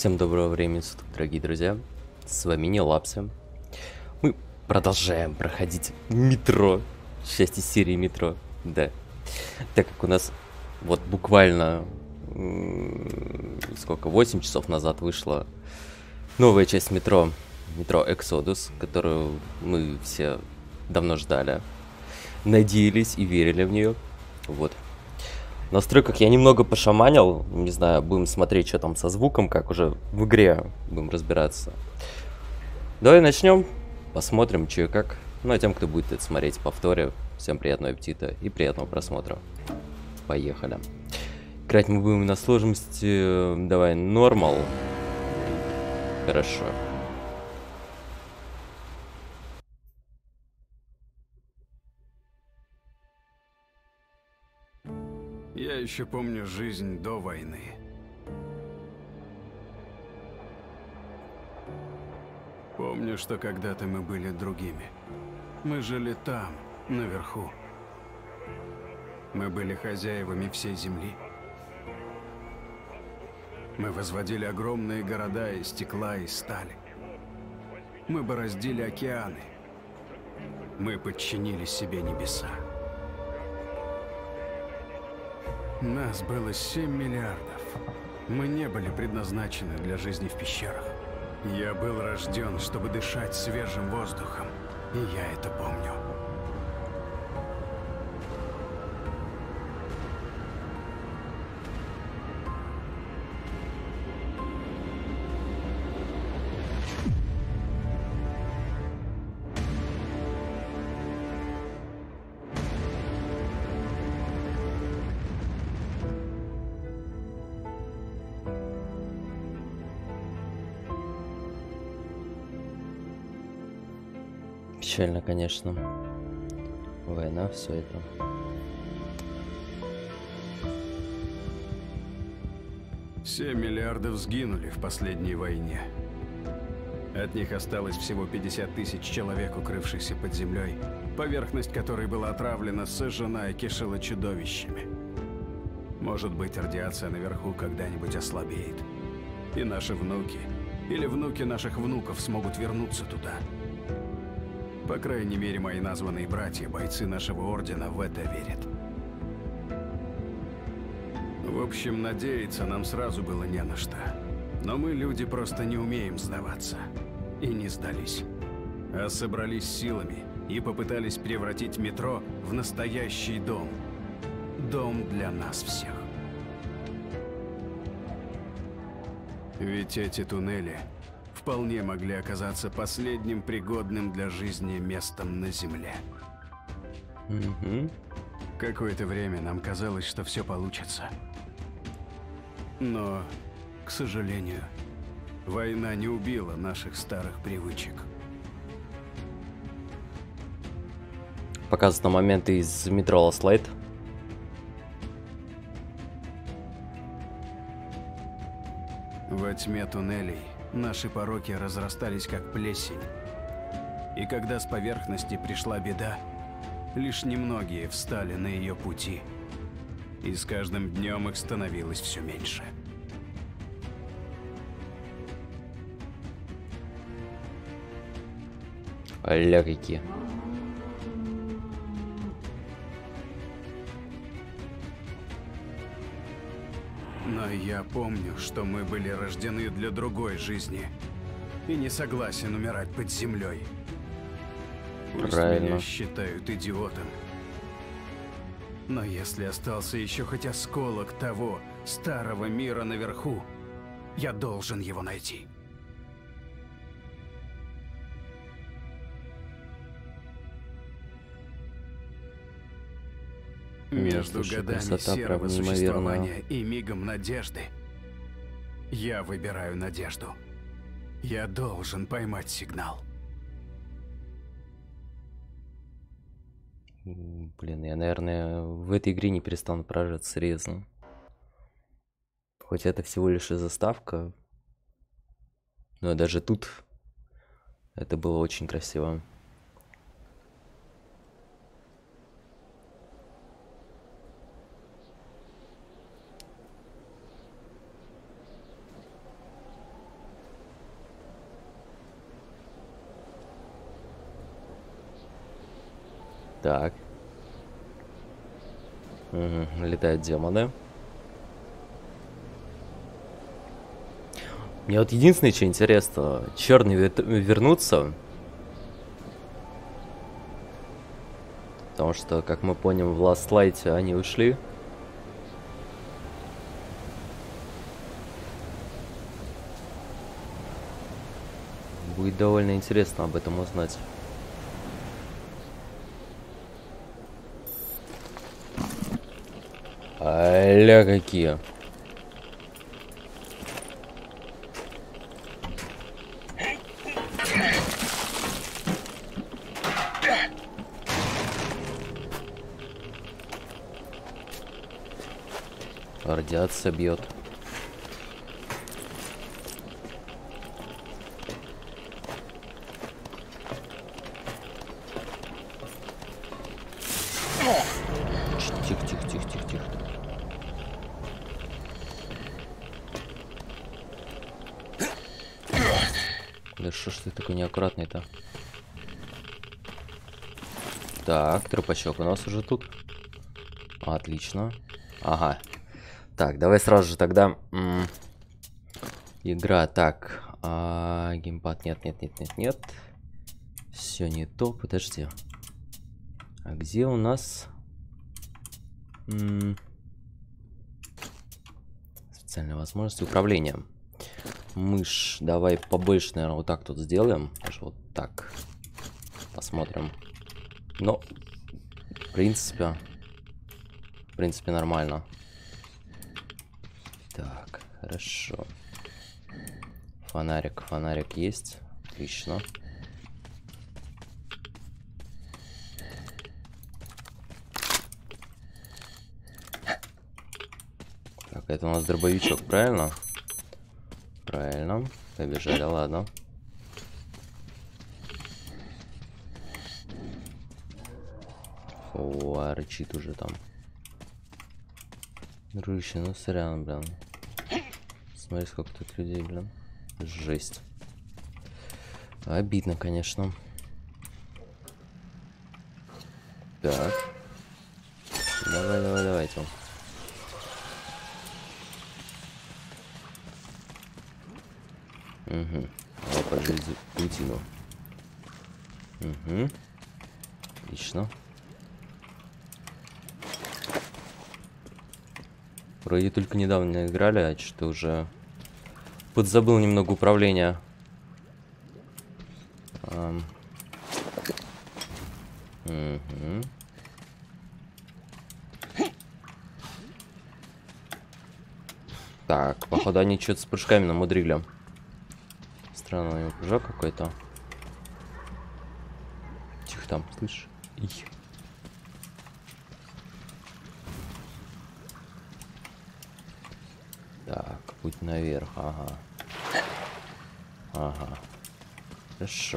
Всем доброго времени суток, дорогие друзья. С вами не Лапси. Мы продолжаем проходить метро. Часть из серии метро. Да. Так как у нас вот буквально сколько, 8 часов назад вышла новая часть метро. Метро Exodus, которую мы все давно ждали. Надеялись и верили в нее. Вот. В настройках я немного пошаманил, не знаю, будем смотреть, что там со звуком, как уже в игре будем разбираться. Давай начнем, посмотрим, что и как. Ну а тем, кто будет это смотреть в повторе, всем приятного аппетита и приятного просмотра. Поехали. Играть мы будем на сложности, давай, нормал. Хорошо. Я еще помню жизнь до войны. Помню, что когда-то мы были другими. Мы жили там, наверху. Мы были хозяевами всей земли. Мы возводили огромные города из стекла и стали. Мы бороздили океаны. Мы подчинили себе небеса. Нас было 7 миллиардов. Мы не были предназначены для жизни в пещерах. Я был рожден, чтобы дышать свежим воздухом, и я это помню. Печально, конечно. Война, все это. Семь миллиардов сгинули в последней войне. От них осталось всего 50 тысяч человек, укрывшихся под землей, поверхность которой была отравлена, сожжена и кишела чудовищами. Может быть, радиация наверху когда-нибудь ослабеет. И наши внуки, или внуки наших внуков смогут вернуться туда. По крайней мере, мои названные братья, бойцы нашего ордена, в это верят. В общем, надеяться нам сразу было не на что. Но мы, люди, просто не умеем сдаваться. И не сдались. А собрались силами и попытались превратить метро в настоящий дом. Дом для нас всех. Ведь эти туннели вполне могли оказаться последним пригодным для жизни местом на Земле. Какое-то время нам казалось, что все получится. Но, к сожалению, война не убила наших старых привычек. Показывают на моменты из метро Last Light. Во тьме туннелей наши пороки разрастались как плесень. И когда с поверхности пришла беда, лишь немногие встали на ее пути. И с каждым днем их становилось все меньше. Аля какие. Но я помню, что мы были рождены для другой жизни. И не согласен умирать под землей. Пусть Правильно. меня считают идиотом. Но если остался еще хоть осколок того старого мира наверху, я должен его найти. Между Слушай, годами красота серого прям существования и мигом надежды я выбираю надежду. Я должен поймать сигнал. Блин, я, наверное, в этой игре не перестану поражаться серьезно. Хоть это всего лишь и заставка, но даже тут это было очень красиво. Так. Угу. Летают демоны. Мне вот единственное, что интересно, черные вернутся. Потому что, как мы поняли, в Last Light они ушли. Будет довольно интересно об этом узнать. Аля какие. Радиация бьет. Тихо, тихо, тихо, тихо, тихо. Да что ж ты такой неаккуратный-то? Так, трупачок у нас уже тут. Отлично. Ага. Так, давай сразу же тогда... Игра, так. Геймпад, нет, нет, нет, нет, нет. Все не то, подожди. А где у нас... Специальные возможности управления. Мышь, давай побольше, наверное, вот так тут сделаем. Даже вот так. Посмотрим. Но, в принципе нормально. Так, хорошо. Фонарик есть. Отлично. Так, это у нас дробовичок, правильно? Правильно. Побежали, ладно. О, рычит уже там. Дружище, ну сорян, блин. Смотри, сколько тут людей, блин. Жесть. Обидно, конечно. Так. Давайте. Угу. Опа, паутину. Угу. Отлично. Вроде только недавно играли, а что-то уже подзабыл немного управления. Угу. Так, походу они что-то с прыжками намудрили. Странный прыжок какой-то. Тихо там, слышишь? Их. Так, путь наверх, ага. Ага. Хорошо.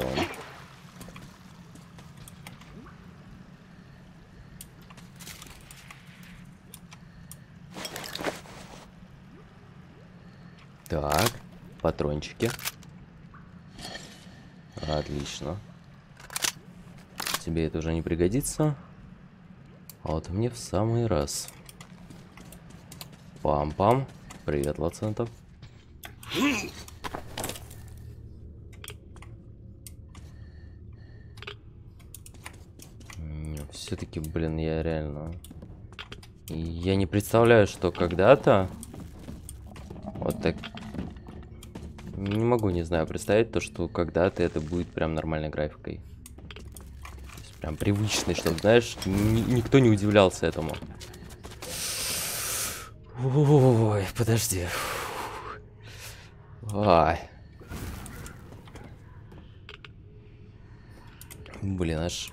Так, патрончики. Отлично. Тебе это уже не пригодится. А вот мне в самый раз. Пам-пам. Привет, Лацентов. Все-таки, блин, я реально... Я не представляю, что когда-то... Вот так... Не могу, не знаю, представить то, что когда-то это будет прям нормальной графикой. То есть прям привычной, чтобы, знаешь, никто не удивлялся этому. Ой, подожди. Ай. Блин, аж...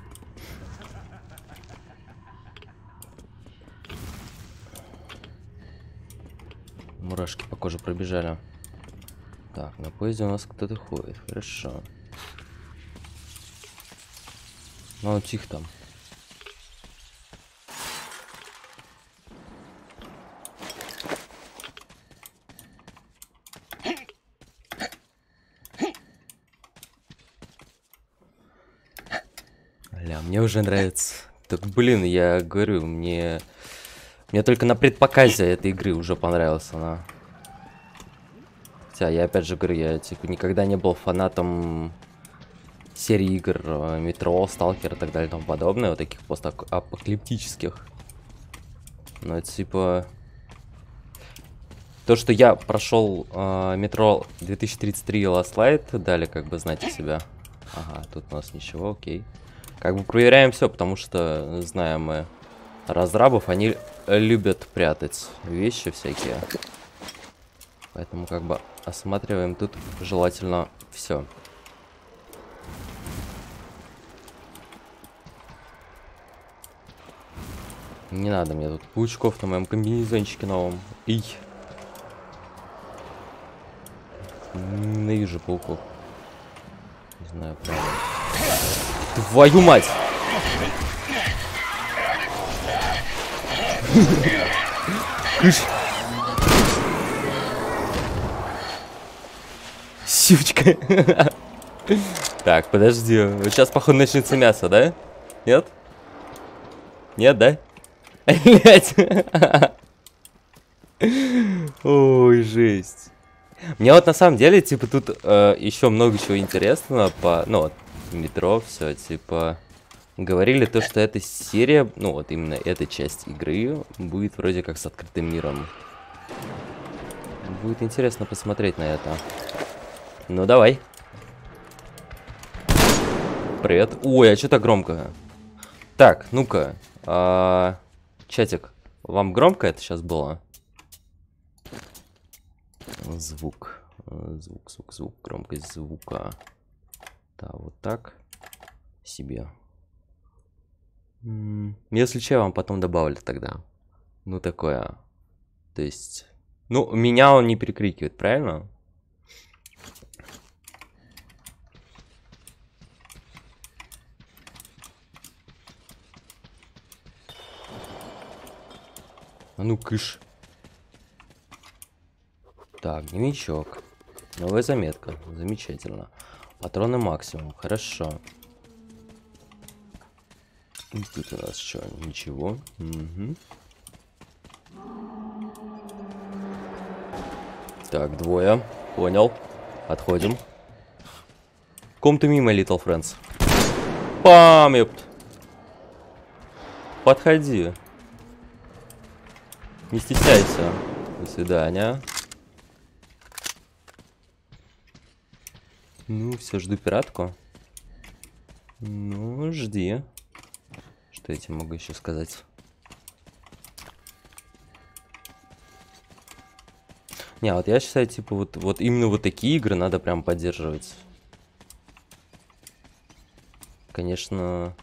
Мурашки по коже пробежали. Так, на поезде у нас кто-то ходит. Хорошо. Ну, тихо там. Ля, мне уже нравится Так, блин, я говорю, мне только на предпоказе этой игры уже понравилась она. Хотя, я опять же говорю, я типа никогда не был фанатом серии игр Метро, Сталкер и так далее и тому подобное, вот таких постапокалиптических. Но типа... То, что я прошел Метро 2033 Last Light, дали как бы знать о себя. Ага, тут у нас ничего, окей. Как бы проверяем все, потому что знаем мы разрабов, они любят прятать вещи всякие. Поэтому как бы осматриваем тут желательно все. Не надо мне тут паучков на моем комбинезончике новом. Ий. Ненавижу пауков. Не знаю, правда. Твою мать! Кыш! Сючка! Так, подожди. Вот сейчас, походу, начнется мясо, да? Нет? Нет, да? Блять! Ой, жесть. Мне вот на самом деле, типа, тут еще много чего интересного по, ну, вот, Метро, все, типа, говорили то, что эта серия, ну, вот именно эта часть игры будет вроде как с открытым миром. Будет интересно посмотреть на это. Ну, давай. Привет. Ой, а что так громко? Так, ну-ка. Чатик, вам громко это сейчас было? Звук, громкость звука. Да, вот так себе. Если что, я вам потом добавлю тогда. Ну, такое. То есть, ну, меня он не перекрикивает, правильно? А ну, кыш. Так, дневничок. Новая заметка. Замечательно. Патроны максимум. Хорошо. И тут у нас что? Ничего. Угу. Так, двое. Понял. Отходим. Ком-то мимо, Little Friends. Пам, ёпт. Подходи. Не стесняйся. До свидания. Ну, все, жду пиратку. Ну, жди. Что я тебе могу еще сказать? Не, вот я считаю, типа, вот именно вот такие игры надо прям поддерживать. Конечно,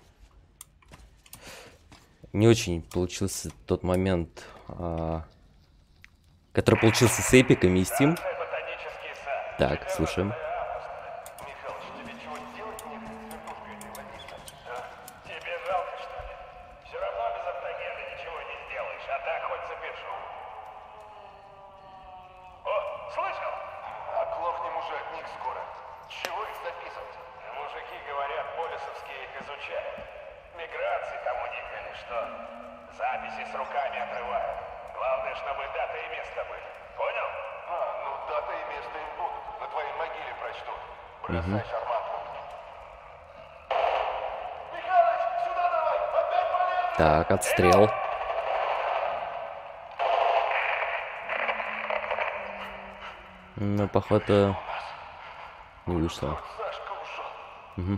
не очень получился тот момент, который получился с эпиками и Steam. Так, слушаем. Так, отстрел. Ну, походу, не вышло. Угу.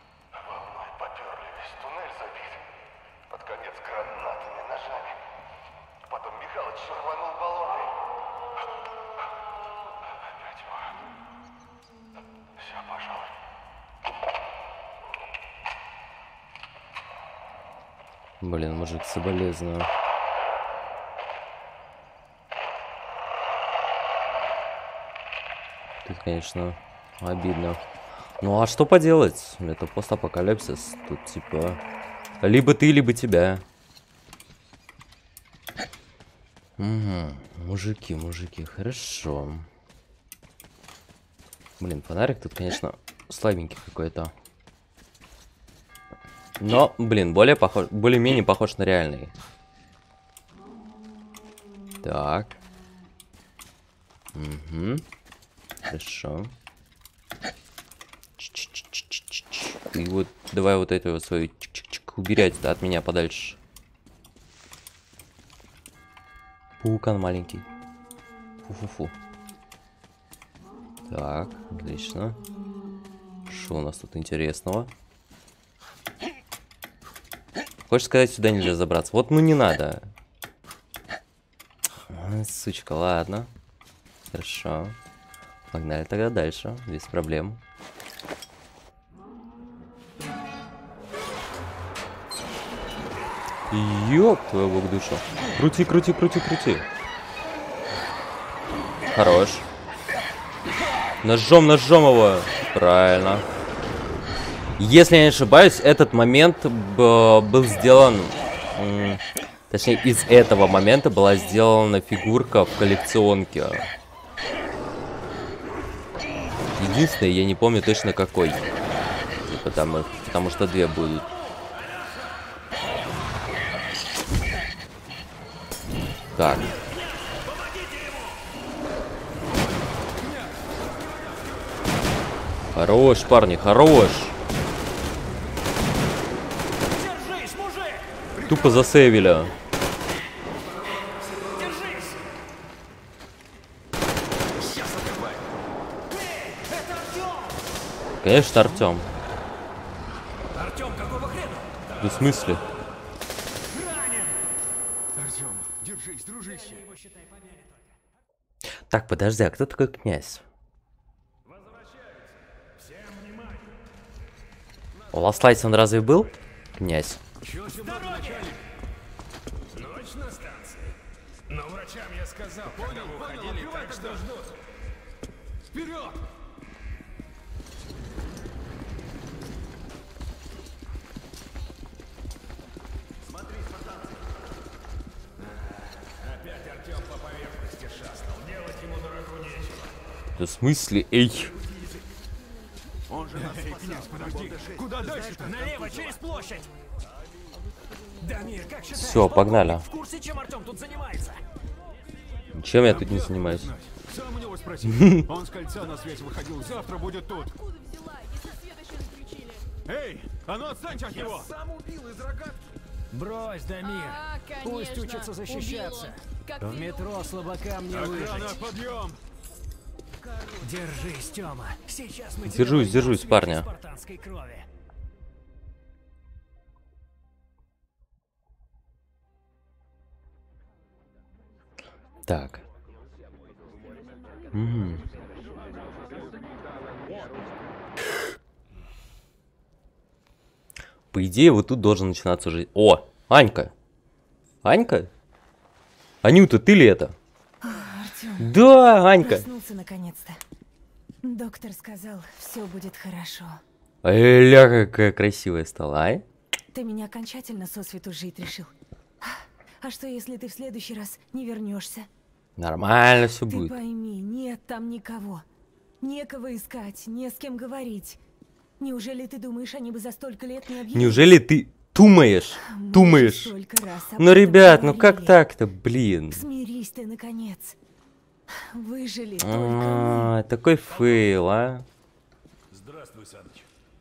Блин, мужик, соболезную. Тут, конечно, обидно. Ну а что поделать? Это постапокалипсис. Тут типа либо ты, либо тебя. Угу. Мужики, хорошо. Блин, фонарик тут, конечно, слабенький какой-то. Но, блин, более-менее похож на реальный. Так. Угу. Хорошо. И вот давай вот эту вот свою убери от меня подальше. Паукан маленький. Фу-фу-фу. Так, отлично. Что у нас тут интересного? Хочешь сказать, сюда нельзя забраться? Вот, ну не надо. Сучка, ладно. Хорошо. Погнали тогда дальше, без проблем. Ёб твою бог душу. Крути, крути, крути, крути. Хорош. Ножом, ножом его. Правильно. Если я не ошибаюсь, этот момент был сделан... Точнее, из этого момента была сделана фигурка в коллекционке. Единственное, я не помню точно какой. Потому что две будут. Так. Хорош, парни, хорош. Тупо засейвили. Конечно, Артем. Артем, какого хрена? Да в смысле? Артем, держись, дружище. Так, подожди, а кто такой князь? У Last Light он разве был? Князь. Ночь на станции. Но врачам я сказал, когда вы уходили, так что ждут. Вперед! Смотри, спартанцы. Опять Артем по поверхности шастал. Делать ему дураку нечего. Да в смысле? Эй! Он же нас спасал. Подожди, куда дальше-то? Налево, через площадь. Дамир, как считаешь? Все, погнали. В курсе, чем Артем тут занимается? Чем я тут не занимаюсь? Сам у него спроси. Он с кольца на связь выходил. Завтра будет тут. Откуда взяла, если свет еще включили? Эй, а ну отстаньте от него! Сам убил из рогатки. Брось, Дамир. Пусть Конечно, учатся защищаться. убил он. Как В ты метро слабакам не Охрана, выжить. подъем! Держись, Тёма. Сейчас мы Держусь, тебя держусь, возьмем парня. в спартанской крови. Так. По идее, вот тут должен начинаться жизнь. О, Анька. Анька? Анюта, ты ли это? Артём, Да, Анька. проснулся наконец-то. Доктор сказал, все будет хорошо. Ля, какая красивая стала, а? Ты меня окончательно сосвету жить решил. А что, если ты в следующий раз не вернешься? Нормально все Ты будет. пойми, нет там никого. Некого искать, не с кем говорить. Неужели ты думаешь, они бы за столько лет не объявили? Неужели ты думаешь? Мы Думаешь? уже столько раз об Ну, этом ребят, ну как говорили. так-то, блин? Смирись ты, наконец. Выжили только мы. Такой фейл, а? Здравствуй, Саныч.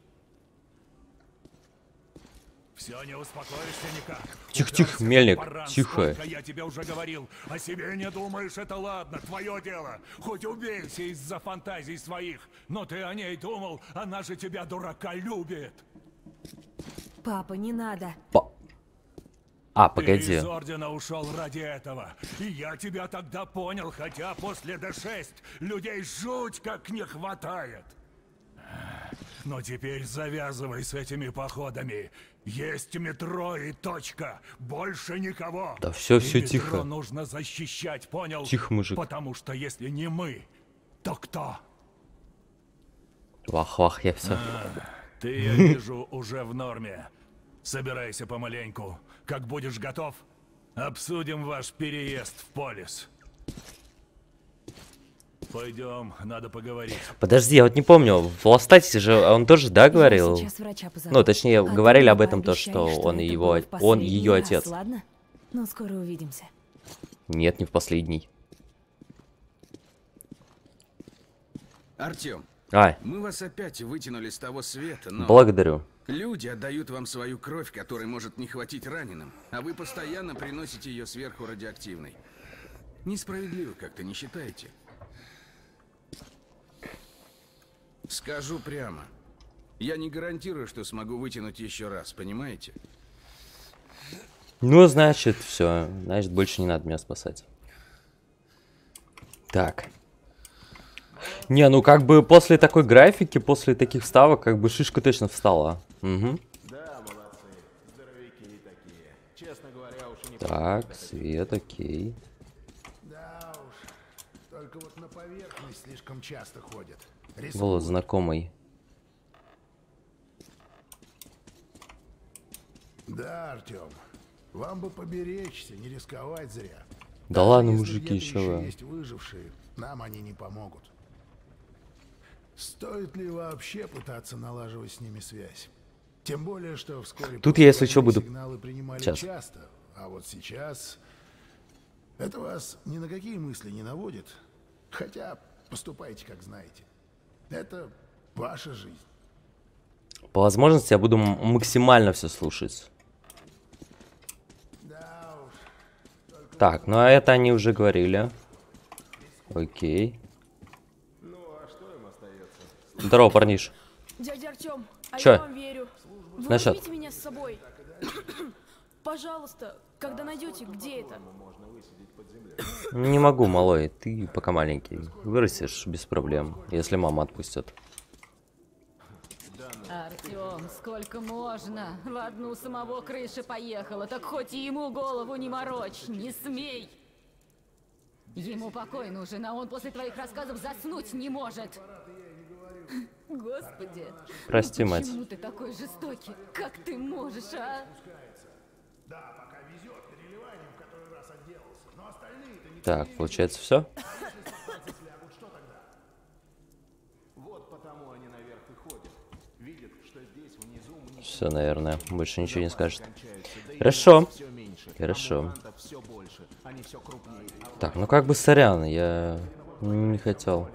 Все, не успокоишься никак. Тихо-тихо, Уперся, мельник, баран, тихо. сколько я тебе уже говорил. О себе не думаешь, это ладно, твое дело. Хоть убейся из-за фантазий своих. Но ты о ней думал, она же тебя, дурака, любит. Папа, не надо. А, Ты погоди. из ордена ушел ради этого. И я тебя тогда понял, хотя после Д6 людей жуть как не хватает. Но теперь завязывай с этими походами. Есть метро и точка. Больше никого. Да всё, И всё метро тихо. нужно защищать, понял? Тихо, мужик. Потому что если не мы, то кто? Вах-вах, я все. Ты, я вижу, уже в норме. Собирайся помаленьку. Как будешь готов, обсудим ваш переезд в Полис. Пойдем, надо поговорить. Подожди, я вот не помню, в Lost Status же он тоже, да, говорил? Я сейчас врача позову. Ну, точнее, А ты говорили мне об этом то, пообещай, что он это его, было в он последний ее раз, отец. Ладно? Ну, скоро увидимся. Нет, не в последний. Артем, А, мы вас опять вытянули с того света, но благодарю. люди отдают вам свою кровь, которой может не хватить раненым, а вы постоянно приносите ее сверху радиоактивной. Несправедливо как-то, не считаете? Скажу прямо. Я не гарантирую, что смогу вытянуть еще раз, понимаете? Ну, значит, все. Значит, больше не надо меня спасать. Так. Не, ну как бы после такой графики, после таких вставок, как бы шишка точно встала. Угу. Да, молодцы. Здоровяки не такие. Честно говоря, уж и не Так, свет, окей. Да уж, только вот на поверхность слишком часто ходят. Голос знакомый. Да, Артем, вам бы поберечься, не рисковать зря. Да ладно, Если мужики, где-то еще еще вы. есть выжившие, нам они не помогут. Стоит ли вообще пытаться налаживать с ними связь? Тем более, что вскоре Тут после я, если войны что, буду- сигналы принимали Сейчас. часто, а вот сейчас это вас ни на какие мысли не наводит. Хотя поступайте как знаете. Это ваша жизнь. По возможности я буду максимально все слушать. Да уж. Так, ну а это они уже говорили. Окей. Здорово, парниш. Дядя Артем, а Чё? я вам верю. Вы Насчёт? возьмите меня с собой. Пожалуйста, когда найдете, где это? Не могу, малой, ты пока маленький. Вырастешь без проблем, если мама отпустит. Артем, сколько можно? В одну самого крыша поехала, так хоть и ему голову не морочь, не смей! Ему покой нужен, а он после твоих рассказов заснуть не может. Господи, Прости, ну мать. почему ты такой жестокий? Как ты можешь, а? Так, получается все? Вот потому они наверх и ходят. Видят, что здесь внизу Все, наверное, больше ничего не скажет. кончается. Да и Хорошо. все меньше. Хорошо. Мутантов все больше. Они все крупнее. Так, ну как бы сорян, я не хотел.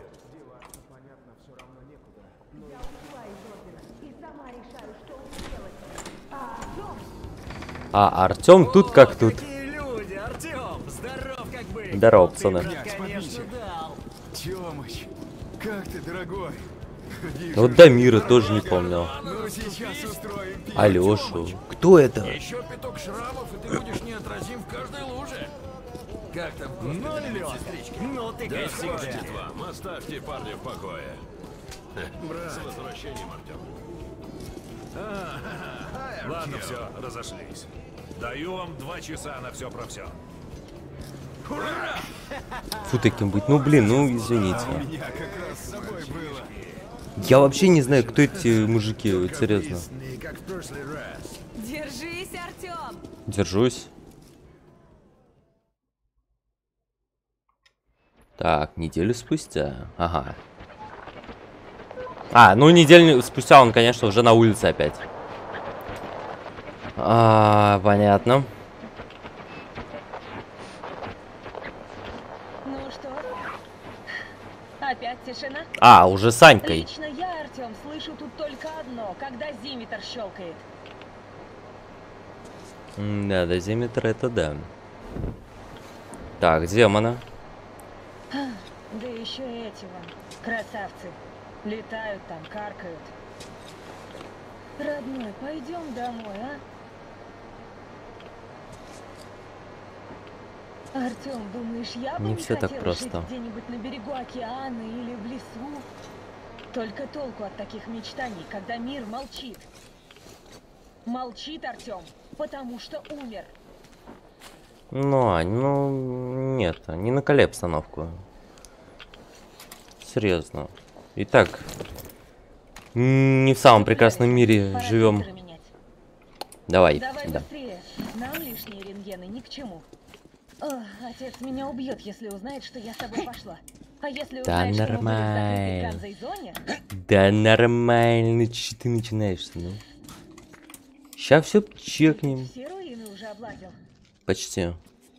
А, Артем тут как тут. Какие люди, Артем! Здоров как бы! Здорово, пацаны. Конечно, дал. Тёмыч, как ты, дорогой? Вот Дамира тоже не помнил. Ну сейчас устроим. Алёшу. Кто это? Еще пяток шрамов, и ты будешь неотразим в каждой луже. Как там? Ну, лед! Ну, ты как всегда. вам, оставьте парня в покое. С возвращением, Артем. Ладно, все, разошлись. Даю вам 2 часа на все про все. Фу таким быть. Ну блин, ну извините. Я как раз с собой было. Я вообще не знаю, кто эти мужики, серьезно. Не как в прошлый раз. Держись, Артем! Держусь. Так, неделю спустя. Ага. А, ну неделю спустя он, конечно, уже на улице опять. Понятно. Ну что? Опять тишина? А, уже с Анькой. Лично я, Артем, слышу тут только одно, когда зиметр щелкает. Да, дозиметр это да. Так, демона. Да еще эти вон, красавцы. Летают там, каркают. Родной, пойдем домой, а? Артем, думаешь, я бы Не не всё так хотела просто. жить где-нибудь на берегу океана или в лесу? Только толку от таких мечтаний, когда мир молчит. Молчит, Артем, потому что умер. Ну, Ань, ну, нет, не накаляй обстановку. Серьезно. Итак, не в самом прекрасном мире Пора живем. фильтры менять. Давай, Давай да. быстрее. Нам лишние рентгены ни к чему. О, отец меня убьет, если узнает, что я с тобой пошла. А если Да узнаешь, что мы были в закрытой нормально. Ганзой зоне, Да нормально, че ты начинаешь-то, ну? Сейчас все чекнем. все руины уже облазил. Почти.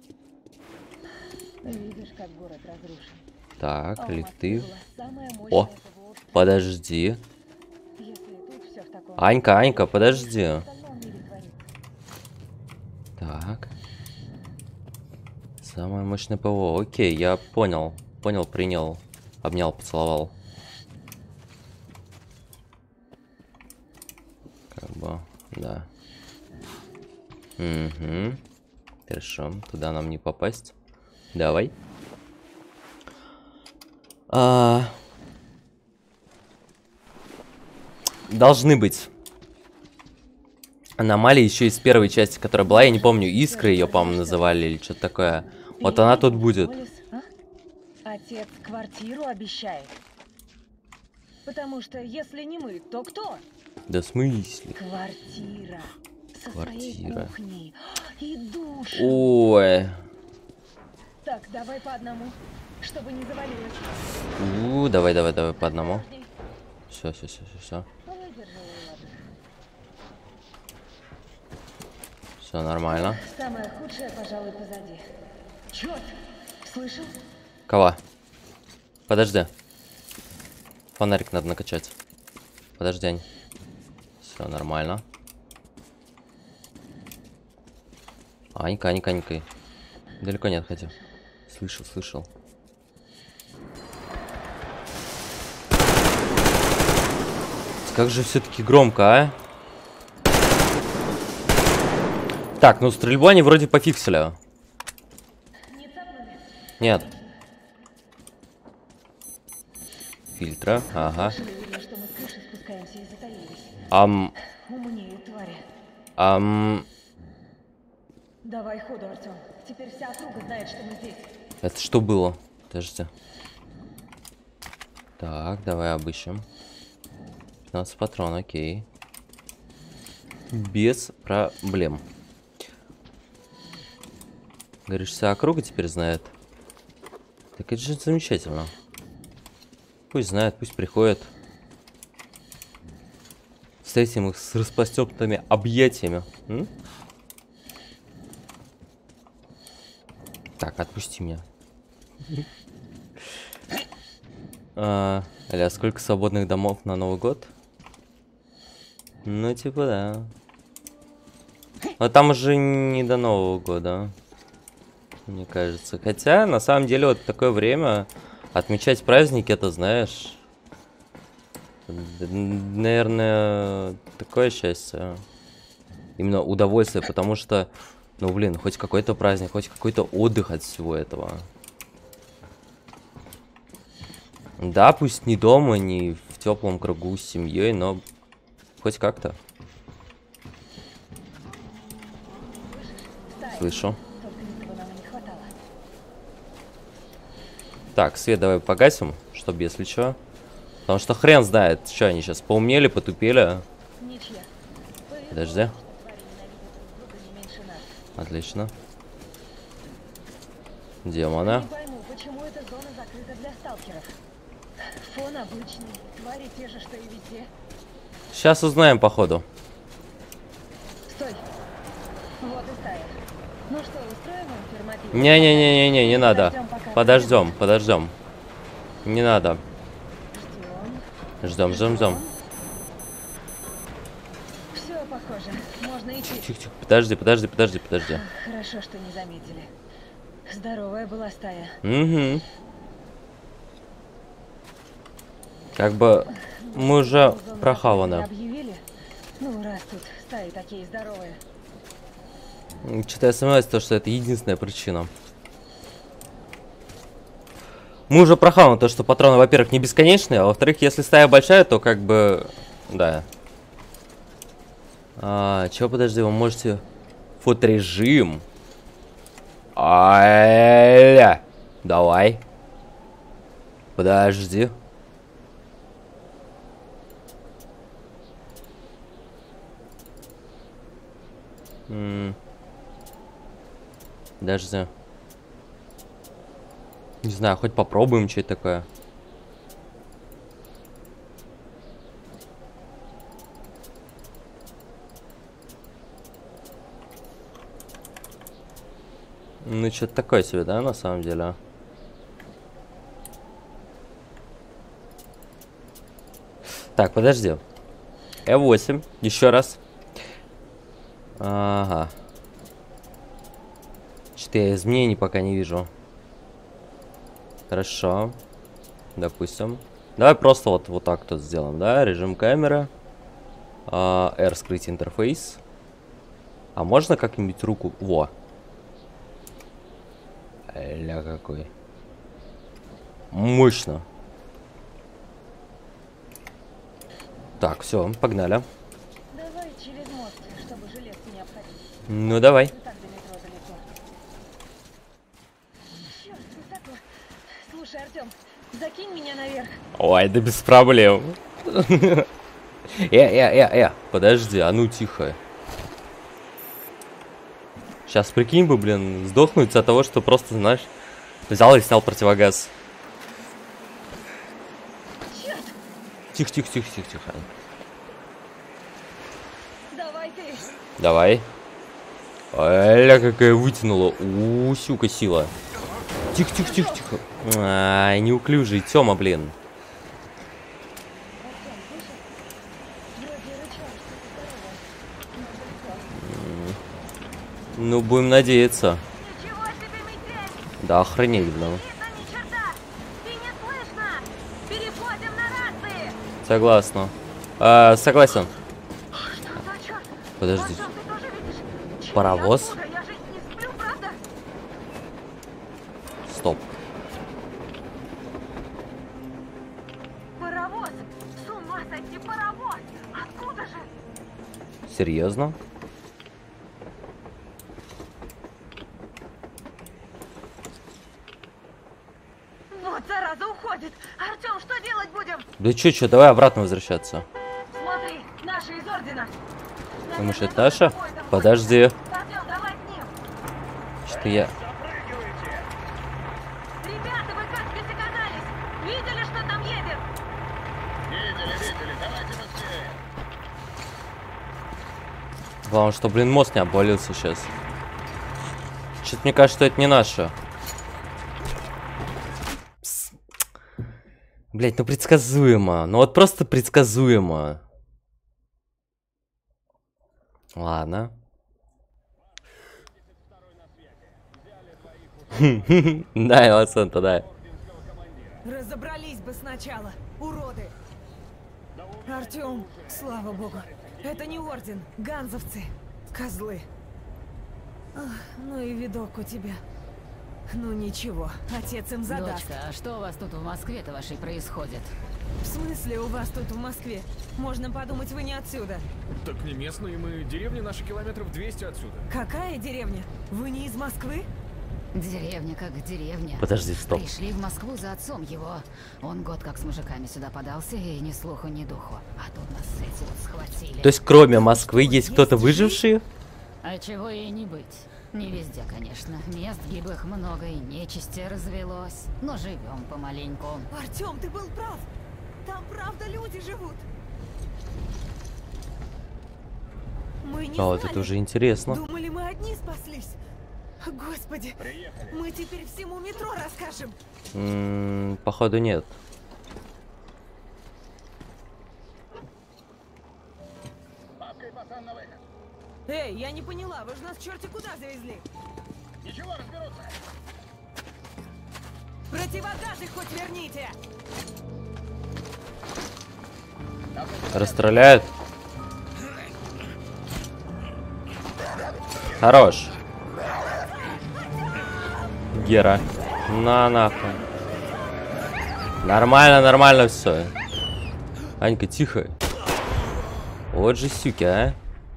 Видишь, как город разрушен. Так, А у лифты. Москвы была самая мощная О, ПВО в стране. подожди. Если тут всё в таком Анька, Анька, подожди. в остальном мире творится. Так. Самое мощное ПВО. Окей, я понял. Понял, принял. Обнял, поцеловал. Как бы, да. Угу. Хорошо, туда нам не попасть. Давай. Должны быть аномалии еще из первой части, которая была. Я не помню, Искры ее, по-моему, называли или что-то такое. Вот она тут будет. Полис, а? Отец квартиру обещает. Потому что если не мы, то кто? Да в смысле? Квартира. Со своей Квартира. кухней. И душ. Ой. Так, давай по одному, чтобы не завалилось. Давай, давай, давай по одному. Все. Все нормально. Самое худшее, пожалуй, позади. Черт! Слышал? Кого? Подожди. Фонарик надо накачать. Подожди, Ань. Все нормально. Анька, Анька. Далеко не отходи. Слышал. Как же все-таки громко, а? Так, ну стрельбу они вроде пофиксили. Нет. Фильтра, ага. Видно, что мы с крыши спускаемся и затаились. Умнее, твари. Давай ходу, Артем. Теперь вся округа знает, что мы здесь. Это что было? Подожди. Так, давай обыщем. 15 патронов, окей. Без проблем. Говоришь, вся округа теперь знает. Так это же замечательно. Пусть знает, пусть приходит. Встретим их с распростертыми объятиями. Так, отпусти меня. Аля, сколько свободных домов на Новый год? Ну, типа, да. Но там уже не до Нового года, мне кажется. Хотя, на самом деле, вот такое время отмечать праздники, это, знаешь, наверное, такое счастье. Именно удовольствие, потому что, ну, блин, хоть какой-то праздник, хоть какой-то отдых от всего этого. Да, пусть не дома, не в теплом кругу с семьей, но хоть как-то. Слышу. Так, свет давай погасим, чтобы если что. Потому что хрен знает, что они сейчас поумнели, потупели. Подожди. Отлично. Демона. Не пойму, почему эта зона закрыта для сталкеров. Фон обычный, твари те же, что и везде. Сейчас узнаем, походу. Стой. Вот и стая. Ну что, устроим им фермопил? Не-не-не-не-не, не надо. Подождем. Не надо. Ждем. Все похоже. Можно идти. Тихо. Подожди. Хорошо, что не заметили. Здоровая была стая. Угу. Как бы мы уже прохаваны. Объявили? Ну, раз тут стаи такие здоровые. Что-то я сомневаюсь, что это единственная причина. Мы уже прохаваны то, что патроны, во-первых, не бесконечные, а во-вторых, если стая большая, то как бы... Да. Чё, подожди, вы можете... Фоторежим. Давай. Подожди. Подожди. знаю, хоть попробуем, что это такое. Ну, что-то такое себе, да, на самом деле. Так, подожди. Э8, еще раз. Ага. Что-то я изменений пока не вижу. Хорошо. Допустим. Давай просто вот так тут сделаем, да? Режим камеры. R скрыть интерфейс. А можно как-нибудь руку... Во. Ля какой. Мощно. Так, все, погнали. Давай через мост, чтобы железки не обходить. Ну, давай. Так до метро далеко. Черт, высоко. Слушай, Артем, закинь меня наверх. Ой, да без проблем. Подожди, а ну тихо. Сейчас прикинь бы, блин, сдохнуть из-за того, что просто, знаешь, взял и снял противогаз. Тихо. Давай ты. Давай. Ля, какая вытянула. Сюка, сила. Тихо. Ай, неуклюжий Тёма, блин. Ну, будем надеяться. Да, охренеть, блин. Согласна. Согласен. Подожди. Паровоз? Стоп. Паровоз! С ума сойти, паровоз! Откуда же? Серьезно? Вот зараза уходит! Артем, что делать будем? Да чё, давай обратно возвращаться. Смотри, наши из Ордена! Думаешь, это наша? Подожди. Артем, давай с ним! Что я... Ребята, вы как здесь оказались? Видели, что там едет? Видели, давайте быстрее. Главное, что, блин, мост не обвалился сейчас. Что-то мне кажется, что это не наше. Блять, ну предсказуемо. Ну вот просто предсказуемо. Ладно. Дай, Лосента, дай. Разобрались бы сначала, уроды. Артем, слава богу. Это не орден, ганзовцы. Козлы. Ах, ну и видок у тебя. Ну ничего, отец им задаст. Дочка, а что у вас тут в Москве-то вашей происходит? В смысле у вас тут в Москве? Можно подумать, вы не отсюда. Так не местные мы, деревня наша километров 200 отсюда. Какая деревня? Вы не из Москвы? Деревня как деревня. Подожди, стоп. Пришли в Москву за отцом его. Он год как с мужиками сюда подался, и ни слуху, ни духу. А тут нас эти вот схватили. То есть кроме Москвы есть кто-то выживший? А чего и не быть. Не везде, конечно. Мест гиблых много и нечисти развелось. Но живем помаленьку. Артем, ты был прав. Там правда люди живут. Мы не А вот знали. это уже интересно. Думали, мы одни спаслись. Господи, мы теперь всему метро расскажем. Походу нет. Эй, я не поняла, вы же нас черти куда завезли? Ничего, разберутся. Противогазы хоть верните! Расстреляют? Хорош. Гера. На нахуй. Нормально все. Анька, тихо. Вот же сюки, а.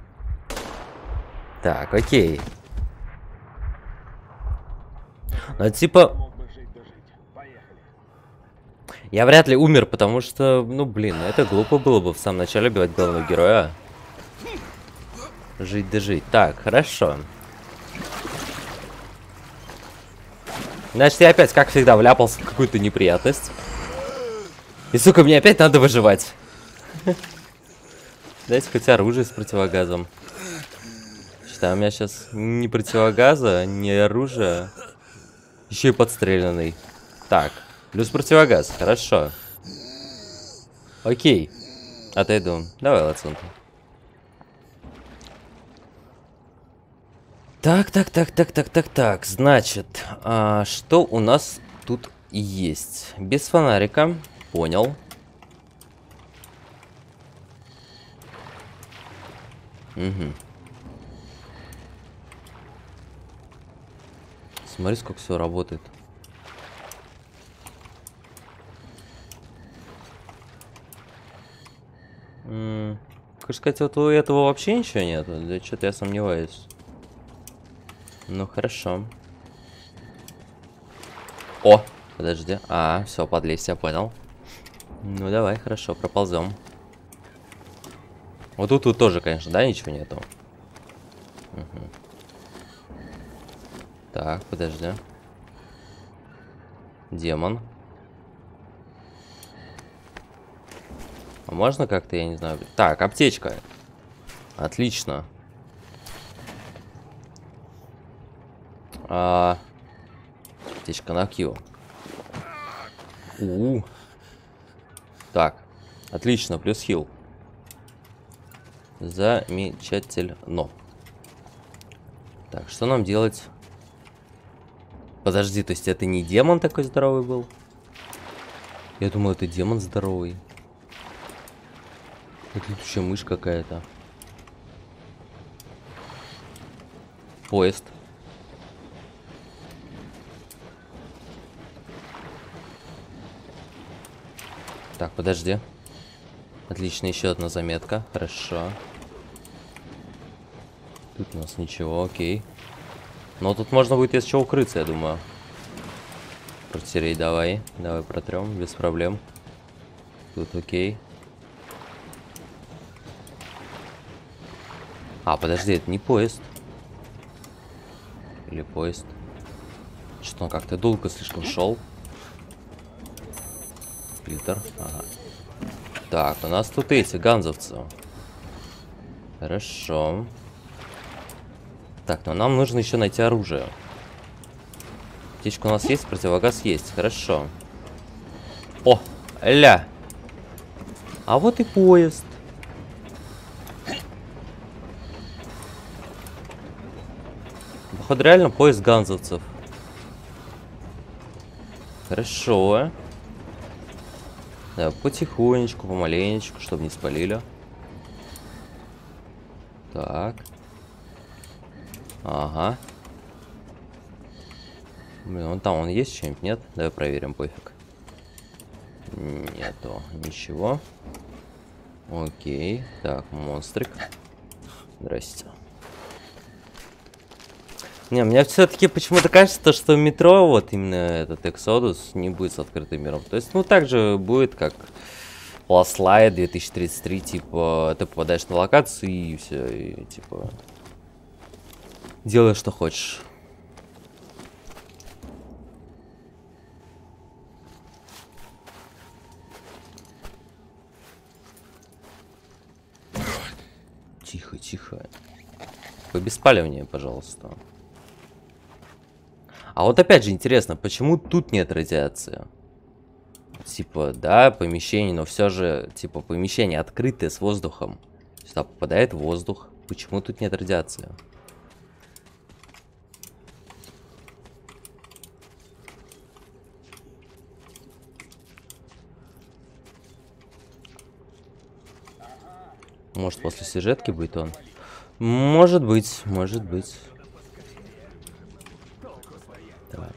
Так, окей. Ну, типа... Я вряд ли умер, потому что, ну, блин, это глупо было бы в самом начале убивать главного героя. Жить да жить. Так, хорошо. Значит, я опять, как всегда, вляпался в какую-то неприятность. И, сука, мне опять надо выживать. Дайте хоть оружие с противогазом. Что, у меня сейчас ни противогаза, ни оружия. Еще и подстреленный. Так, плюс противогаз, хорошо. Окей. Отойду. Давай, Лацинка. Так. Значит, что у нас тут есть? Без фонарика. Понял. Угу. Смотри, сколько все работает. Хочешь сказать, вот у этого вообще ничего нету? Да что-то я сомневаюсь. Ну хорошо. О, подожди. Все, подлезть, я понял. Ну давай, хорошо, проползем. Вот тут тоже, конечно, да, ничего нету. Угу. Так, подожди. Демон. А можно как-то, я не знаю. Так, аптечка. Отлично. Аптечка на Q. Так, отлично, плюс хил. Замечательно. Так, что нам делать? Подожди, то есть это не демон такой здоровый был? Я думал, это демон здоровый. Это летучая мышь какая-то. Поезд. Так, подожди. Отлично, еще одна заметка. Хорошо. Тут у нас ничего, окей. Но тут можно будет, если что, укрыться, я думаю. Протереть давай. Давай протрем, без проблем. Тут окей. Подожди, это не поезд. Или поезд? Что-то он как-то долго слишком шел. Фильтр. Ага. Так, у нас тут эти ганзовцы. Хорошо. Так, но нам нужно еще найти оружие. Аптечка у нас есть, противогаз есть. Хорошо. О, ля. А вот и поезд. Походу, реально поезд ганзовцев. Хорошо. Да, потихонечку, помаленечку, чтобы не спалили. Так. Ага. Блин, вон там он есть что-нибудь? Нет? Давай проверим, пофиг. Нету ничего. Окей. Так, монстрик. Здрасте. Не, мне все-таки почему-то кажется, что метро, вот именно этот Exodus, не будет с открытым миром. То есть, ну, так же будет, как Last Light 2033, типа, ты попадаешь на локацию и все, и, типа, делай, что хочешь. Тихо, тихо. Побеспаливнее, пожалуйста. А вот опять же интересно, почему тут нет радиации? Типа, да, помещение, но все же, типа, помещение открытое с воздухом. Сюда попадает воздух. Почему тут нет радиации? Может, после сюжетки будет он? Может быть, может быть. Давай.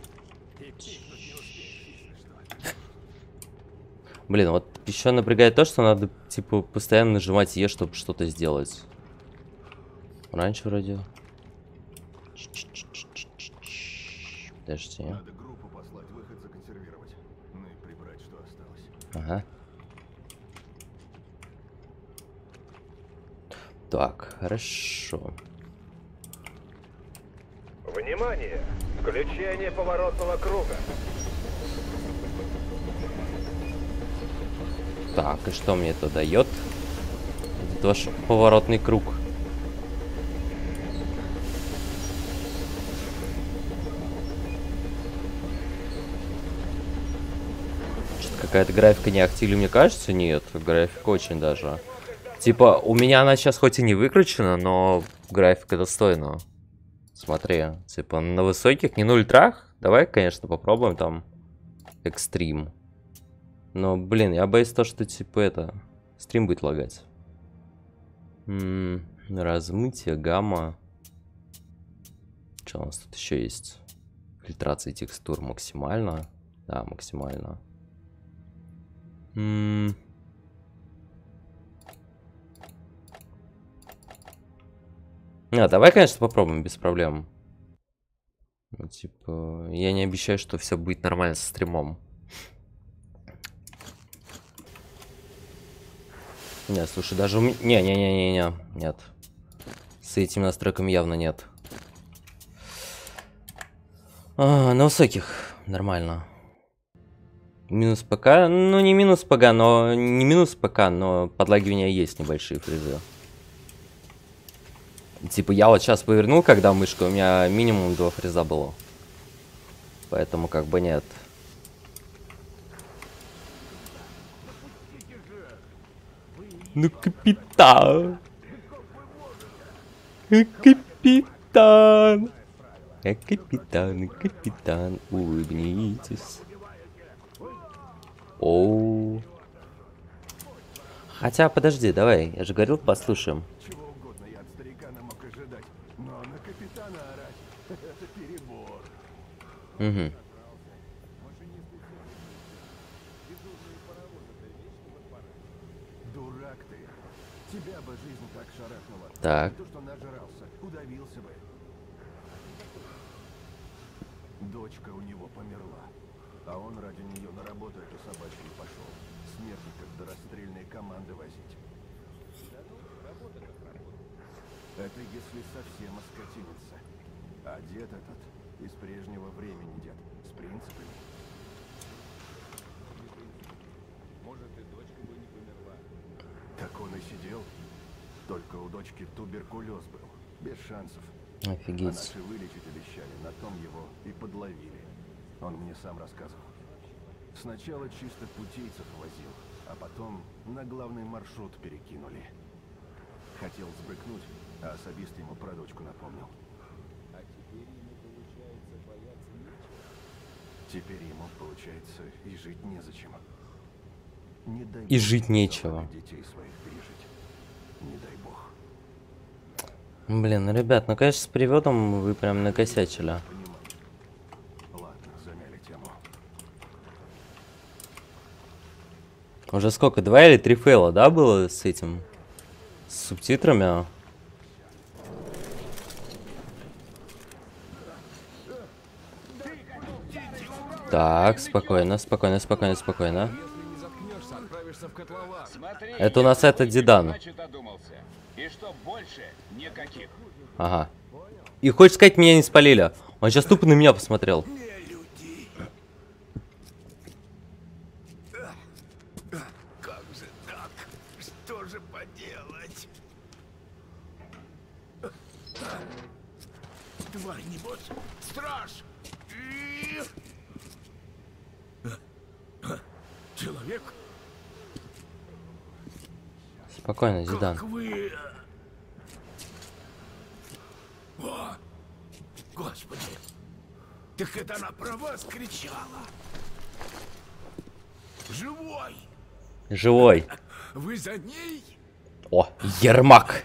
Блин, вот еще напрягает то, что надо, типа, постоянно нажимать Е, чтобы что-то сделать. Раньше вроде. Подожди. Надо группу послать, выход законсервировать. Ну и прибрать, что осталось. Ага. Так, хорошо. Внимание! Включение поворотного круга. Так, и что мне это дает? Это ваш поворотный круг. Что-то какая-то графика не ахти, или мне кажется? Нет, графика очень даже. Типа, у меня она сейчас хоть и не выключена, но графика достойна. Смотри, типа, на высоких, не на ультрах. Давай, конечно, попробуем там экстрим. Но, блин, я боюсь то, что, типа, это... Стрим будет лагать. Размытие, гамма. Что у нас тут еще есть? Фильтрация текстур максимально. Да, максимально. Давай, конечно, попробуем без проблем. Ну, типа, я не обещаю, что все будет нормально со стримом. Не, слушай, даже у меня... Не, нет. С этими настройками явно нет. На высоких нормально. Минус ПК, ну не минус ПК, но... Не минус ПК, но подлагивания есть небольшие фризы. Типа, я вот сейчас повернул, когда мышка, у меня минимум 2 фриза было. Поэтому как бы нет. Ну, капитан. Капитан. Капитан, улыбнитесь. Оу. Хотя, подожди, давай, я же говорил, послушаем. Угу. Дурак ты. Тебя бы жизнь так шарахнула. Так. То, что нажрался, удавился бы. Дочка у него померла, а он ради нее на работу эту собачью пошел. Смертников до расстрельной команды возить. Это если совсем оскотиниться. А дед этот из прежнего времени дед, с принципами. Может, и дочка бы не померла. Так он и сидел. Только у дочки туберкулез был. Без шансов. Офигеть. А наши вылечить обещали, на том его и подловили. Он мне сам рассказывал. Сначала чисто путейцев возил, а потом на главный маршрут перекинули. Хотел сбрыкнуть, а особист ему про дочку напомнил. А теперь ему, получается, бояться нечего? Теперь ему, получается, и жить незачем. Не дай и жить нечего. Детей своих пережить. Не дай бог. Блин, ну, ребят, ну, конечно, с приводом вы прям накосячили. Ладно, замяли тему. Уже сколько, 2 или 3 фейла, да, было с этим? С субтитрами? Так, спокойно, спокойно, спокойно, спокойно. Это у нас это Дидан. И что больше никаких. Ага. И хочешь сказать, меня не спалили? Он сейчас тупо на меня посмотрел. Как же так? Что же поделать? Тварь, небось, страж! Человек? Спокойно, Зидан. Как вы... О, Господи! Так это она про вас кричала! Живой! Живой. Вы за ней? О, Ермак!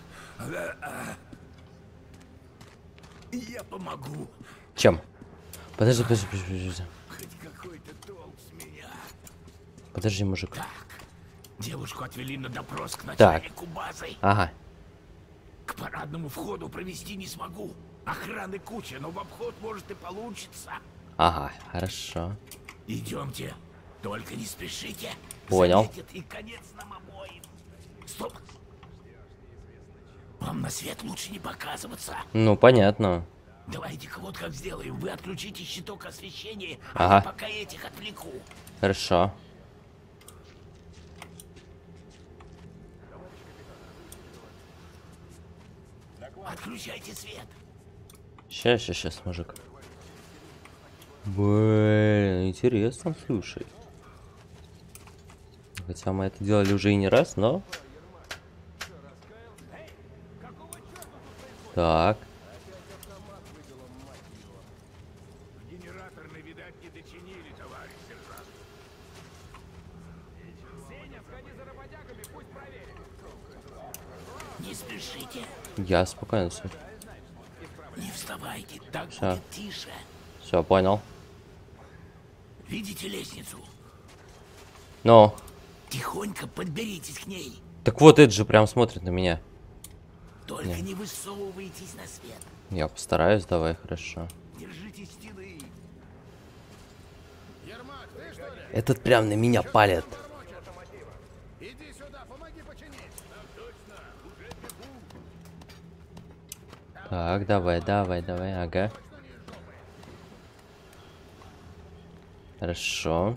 Я помогу. Чем? Подожди, подожди, подожди. Хоть какой-то толк с меня. Подожди, мужик. Так, девушку отвели на допрос к Так. начальнику базы. Ага. К парадному входу провести не смогу. Охраны куча, но в обход может и получится. Ага, хорошо. Идемте, только не спешите. Понял. Заметят, и конец нам обоим. Стоп. Вам на свет лучше не показываться. Ну, понятно. Давайте-ка вот как сделаем. Вы отключите щиток освещения, Ага. а я пока этих отвлеку. Хорошо. Отключайте свет. Сейчас, мужик. Блин, интересно, слушай. Хотя мы это делали уже и не раз, но... Так. Генераторный, видать, не дочинили, товарищ сержант. Сеня, сходи за работягами, пусть проверят. Не спешите. Я спокойно все. Не вставайте, так Всё. будет тише. Все, понял. Видите лестницу? Ну. Тихонько подберитесь к ней. Так вот, это же прям смотрит на меня. Только не высовывайтесь на свет. Я постараюсь, давай, хорошо. Держите стены. Этот прям на меня палит. Иди сюда, помоги починить. Так, давай, ага. Хорошо.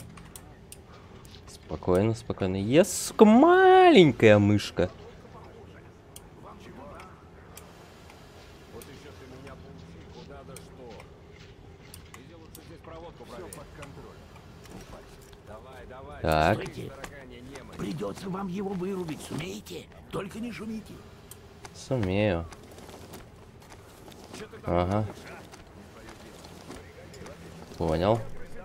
Спокойно. Я, сука, маленькая мышка. Так. Стойте. Придется вам его вырубить, сумеете? Только не шумите. Сумею. Ага. Понял.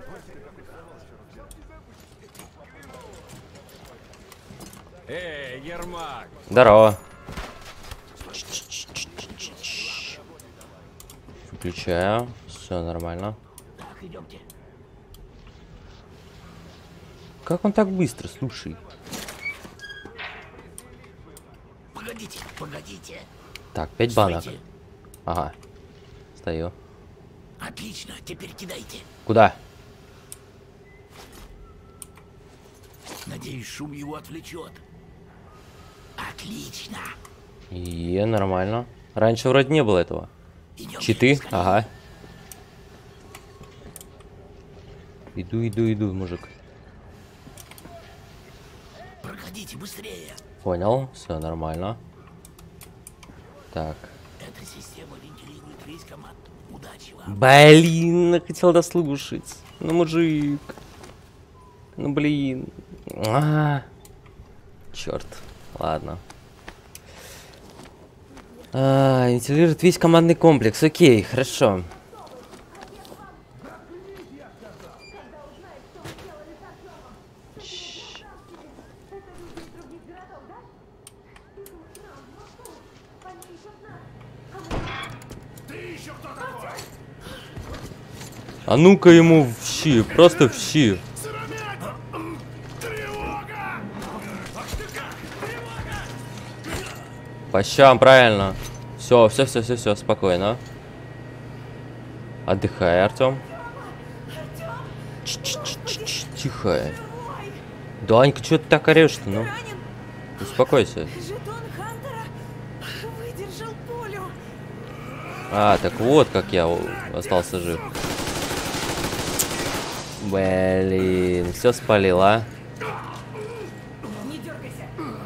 Эй, Ермак! Здорово. Включаю. Все нормально. Так, идемте. Как он так быстро, слушай? Погодите. Так, 5 банок. Стойте. Ага. Стою. Отлично, теперь кидайте. Куда? Надеюсь, шум его отвлечет. Отлично. Нормально. Раньше вроде не было этого. Идём, Читы? Ага. Иду, мужик. Проходите быстрее. Понял, все нормально. Так. Эта система вентилирует весь команд. Удачи вам. Блин, хотел дослушать. Ну, мужик. Ну, блин. Черт. Ладно. Вентилирует весь командный комплекс. Окей, хорошо. А ну-ка ему в щи, просто в щи. По щам, правильно. Все, спокойно. Отдыхай, Артем. Тихо. Данька, что ты так орешь-то, ну? Успокойся. Жетон Хантера выдержал пулю. Так вот как я остался жив. Блин, все спалил, а? Не дергайся.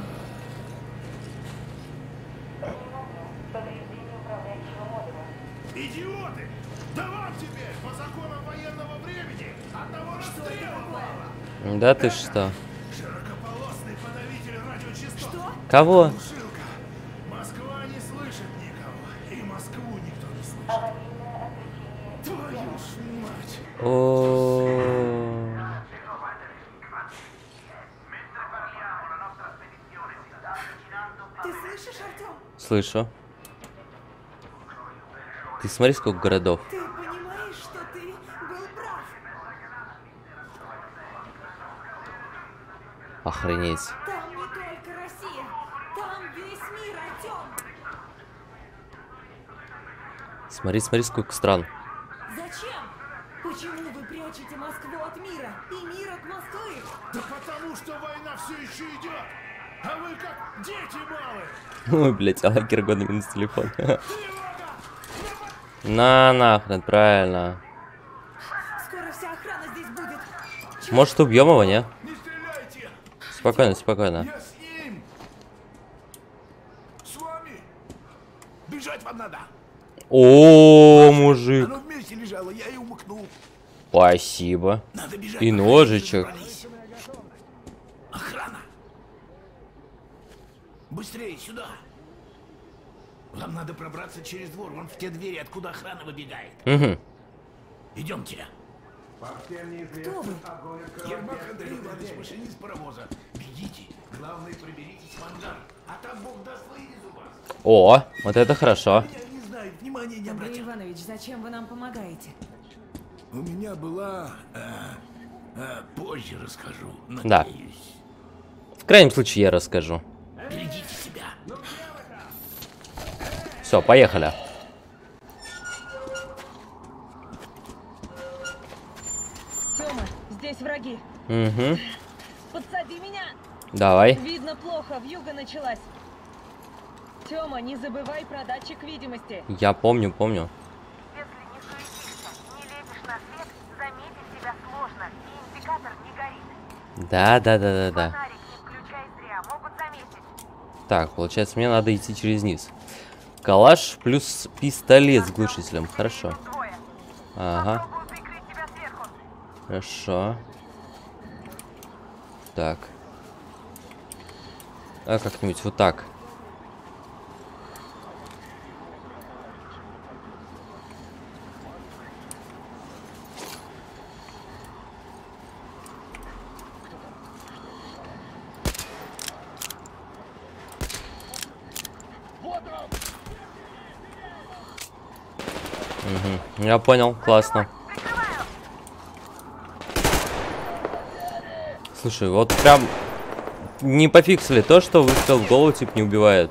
Идиоты! Да вам теперь по законам военного времени одного расстрела мало! Да ты что? Широкополосный подавитель радиочастот. Кого? Глушилка. Москва не слышит никого. И Москву никто не слышит. Твою ж мать! Ты слышишь, Артем? Слышу. Ты смотри, сколько городов. Ты понимаешь, что ты был прав? Охренеть. Там не только Россия. Там весь мир, Артем. Смотри, сколько стран. Зачем? Почему вы прячете Москву от мира и мир от Москвы? Да потому что война все еще идет! А вы как дети малые! Ой, блять, Алакер минус телефон. Нахрен, правильно. Скоро вся охрана здесь будет. Может, убьем его, не? Спокойно, спокойно. Я с ним! С вами! Бежать вам надо! О, мужик. Оно вместе лежало, я и умыкнул. Спасибо. Надо бежать, И пока ножичек. не разобрались. Охрана! Быстрее, сюда! Вам надо пробраться через двор, вон в те двери, откуда охрана выбегает. Угу. Идемте. Кто вы? Ермак Андрей Иванович, машинист паровоза. Бегите. Главное, проберитесь в ангар. А там Бог даст, вывезу вас. О, вот это хорошо. Я не знаю, внимания не Андрей обратят. Иванович, зачем вы нам помогаете? У меня была... позже расскажу, Да. надеюсь. В крайнем случае я расскажу. Берегите себя. Все, поехали. Тёма, здесь враги. Угу. Подсади меня. Давай. Видно плохо, вьюга началась. Тёма, не забывай про датчик видимости. Я помню, помню. Если не суетишься, не лезешь на свет, заметить тебя сложно, и индикатор не горит. Да. Фонарик не включай зря, могут заметить. Так, получается, мне надо идти через низ. Калаш плюс пистолет с глушителем. Хорошо. Ага. Попробую прикрыть тебя сверху. Хорошо. Так. А как-нибудь вот так. Угу. Я понял, классно. Слушай, вот прям не пофиксили то, что выстрел в голову типа не убивает.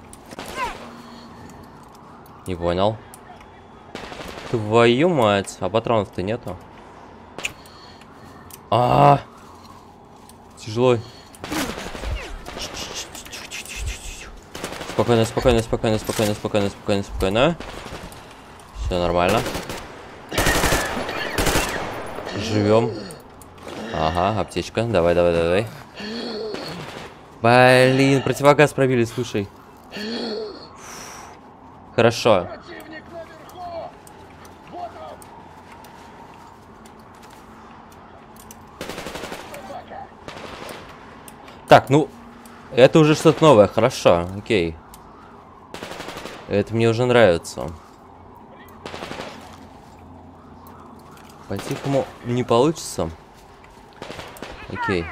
Не понял. Твою мать, а патронов-то нету. Тяжело. Спокойно, спокойно, спокойно, спокойно, спокойно, спокойно, спокойно. Все нормально. Живем. Ага, аптечка. Давай, давай, давай. Блин, противогаз пробили, слушай. Хорошо. Так, ну, это уже что-то новое. Хорошо, окей. Это мне уже нравится. По-тихому не получится. Окей.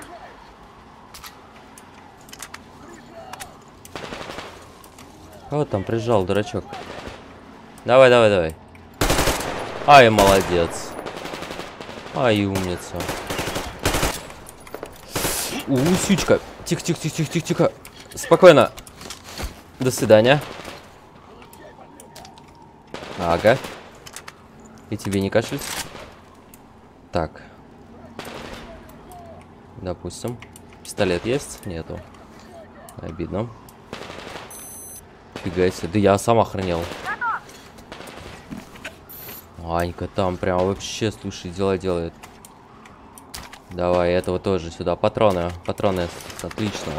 Кого там прижал, дурачок? Давай, давай, давай. Ай, молодец. Ай, умница. Сючка. Тихо, тихо, тихо, тихо, тихо, тихо. Спокойно. До свидания. Ага. И тебе не кашлять. Так. Допустим. Пистолет есть? Нету. Обидно. Фига себе. Да я сам охранял. Анька там прям вообще, слушай, дела делает. Давай, этого тоже сюда. Патроны. Патроны. Отлично.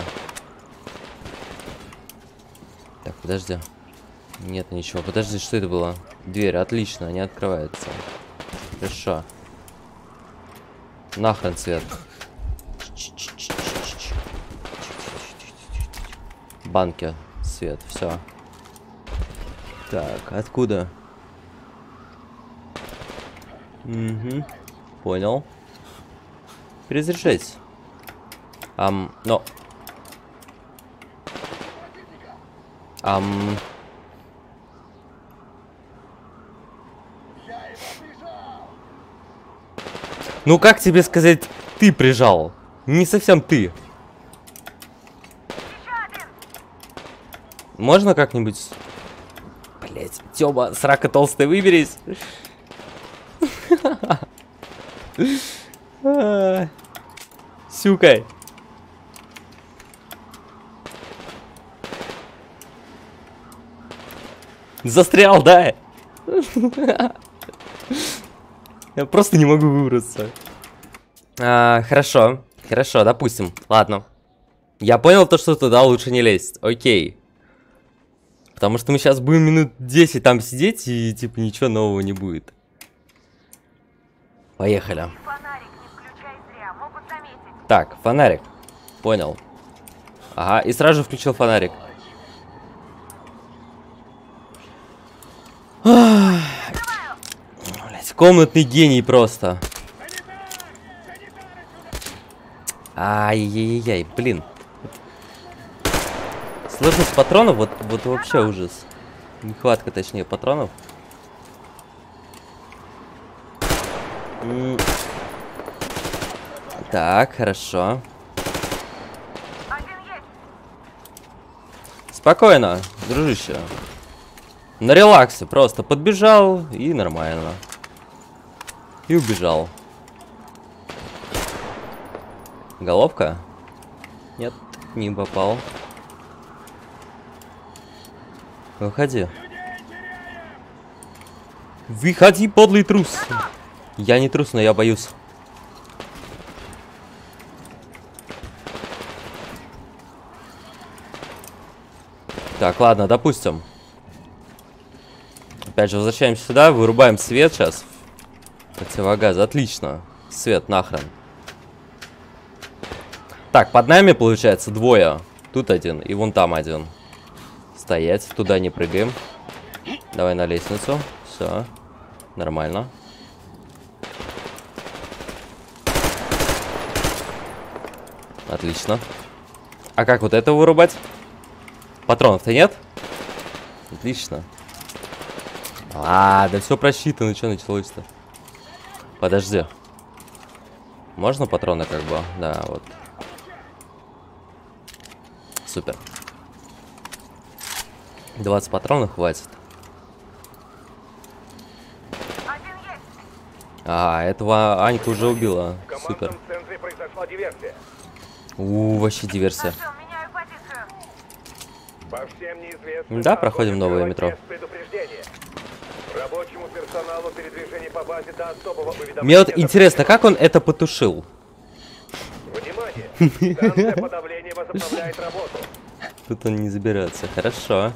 Так, подожди. Нет ничего. Подожди, что это было? Дверь. Отлично, не открывается. Хорошо. Нахрен свет. Банки. Свет. Все. Так, откуда? Угу. Понял. Перезаряжать. Но. Ну как тебе сказать, ты прижал? Не совсем ты. Можно как-нибудь... Блять, Тёма, срака толстая, выберись. Сюка. Застрял, да? Я просто не могу выбраться. Хорошо. Хорошо, допустим. Ладно. Я понял то, что туда лучше не лезть. Окей. Потому что мы сейчас будем минут 10 там сидеть, и типа ничего нового не будет. Поехали. Так, фонарик. Понял. Ага, и сразу же включил фонарик. Блять, комнатный гений просто. Ай-яй-яй, блин. Сложность патронов, вот вообще ужас. Нехватка, точнее, патронов. Так, хорошо. Спокойно, дружище. На релаксе, просто подбежал и нормально. И убежал. Головка? Нет, не попал. Выходи. Выходи, подлый трус. Я не трус, но я боюсь. Так, ладно, допустим. Опять же, возвращаемся сюда, вырубаем свет сейчас. Противогаз, отлично. Свет нахрен. Так, под нами, получается, двое. Тут один и вон там один. Стоять, туда не прыгаем. Давай на лестницу. Все, нормально. Отлично. А как вот это вырубать? Патронов-то нет? Отлично. Да все просчитано, что началось-то? Подожди. Можно патроны как бы? Да, вот. Супер. 20 патронов хватит. Этого Анька уже убила. Супер. Вообще диверсия. Да, проходим новое метро. Мне вот интересно, как он это потушил? Тут он не заберется. Хорошо.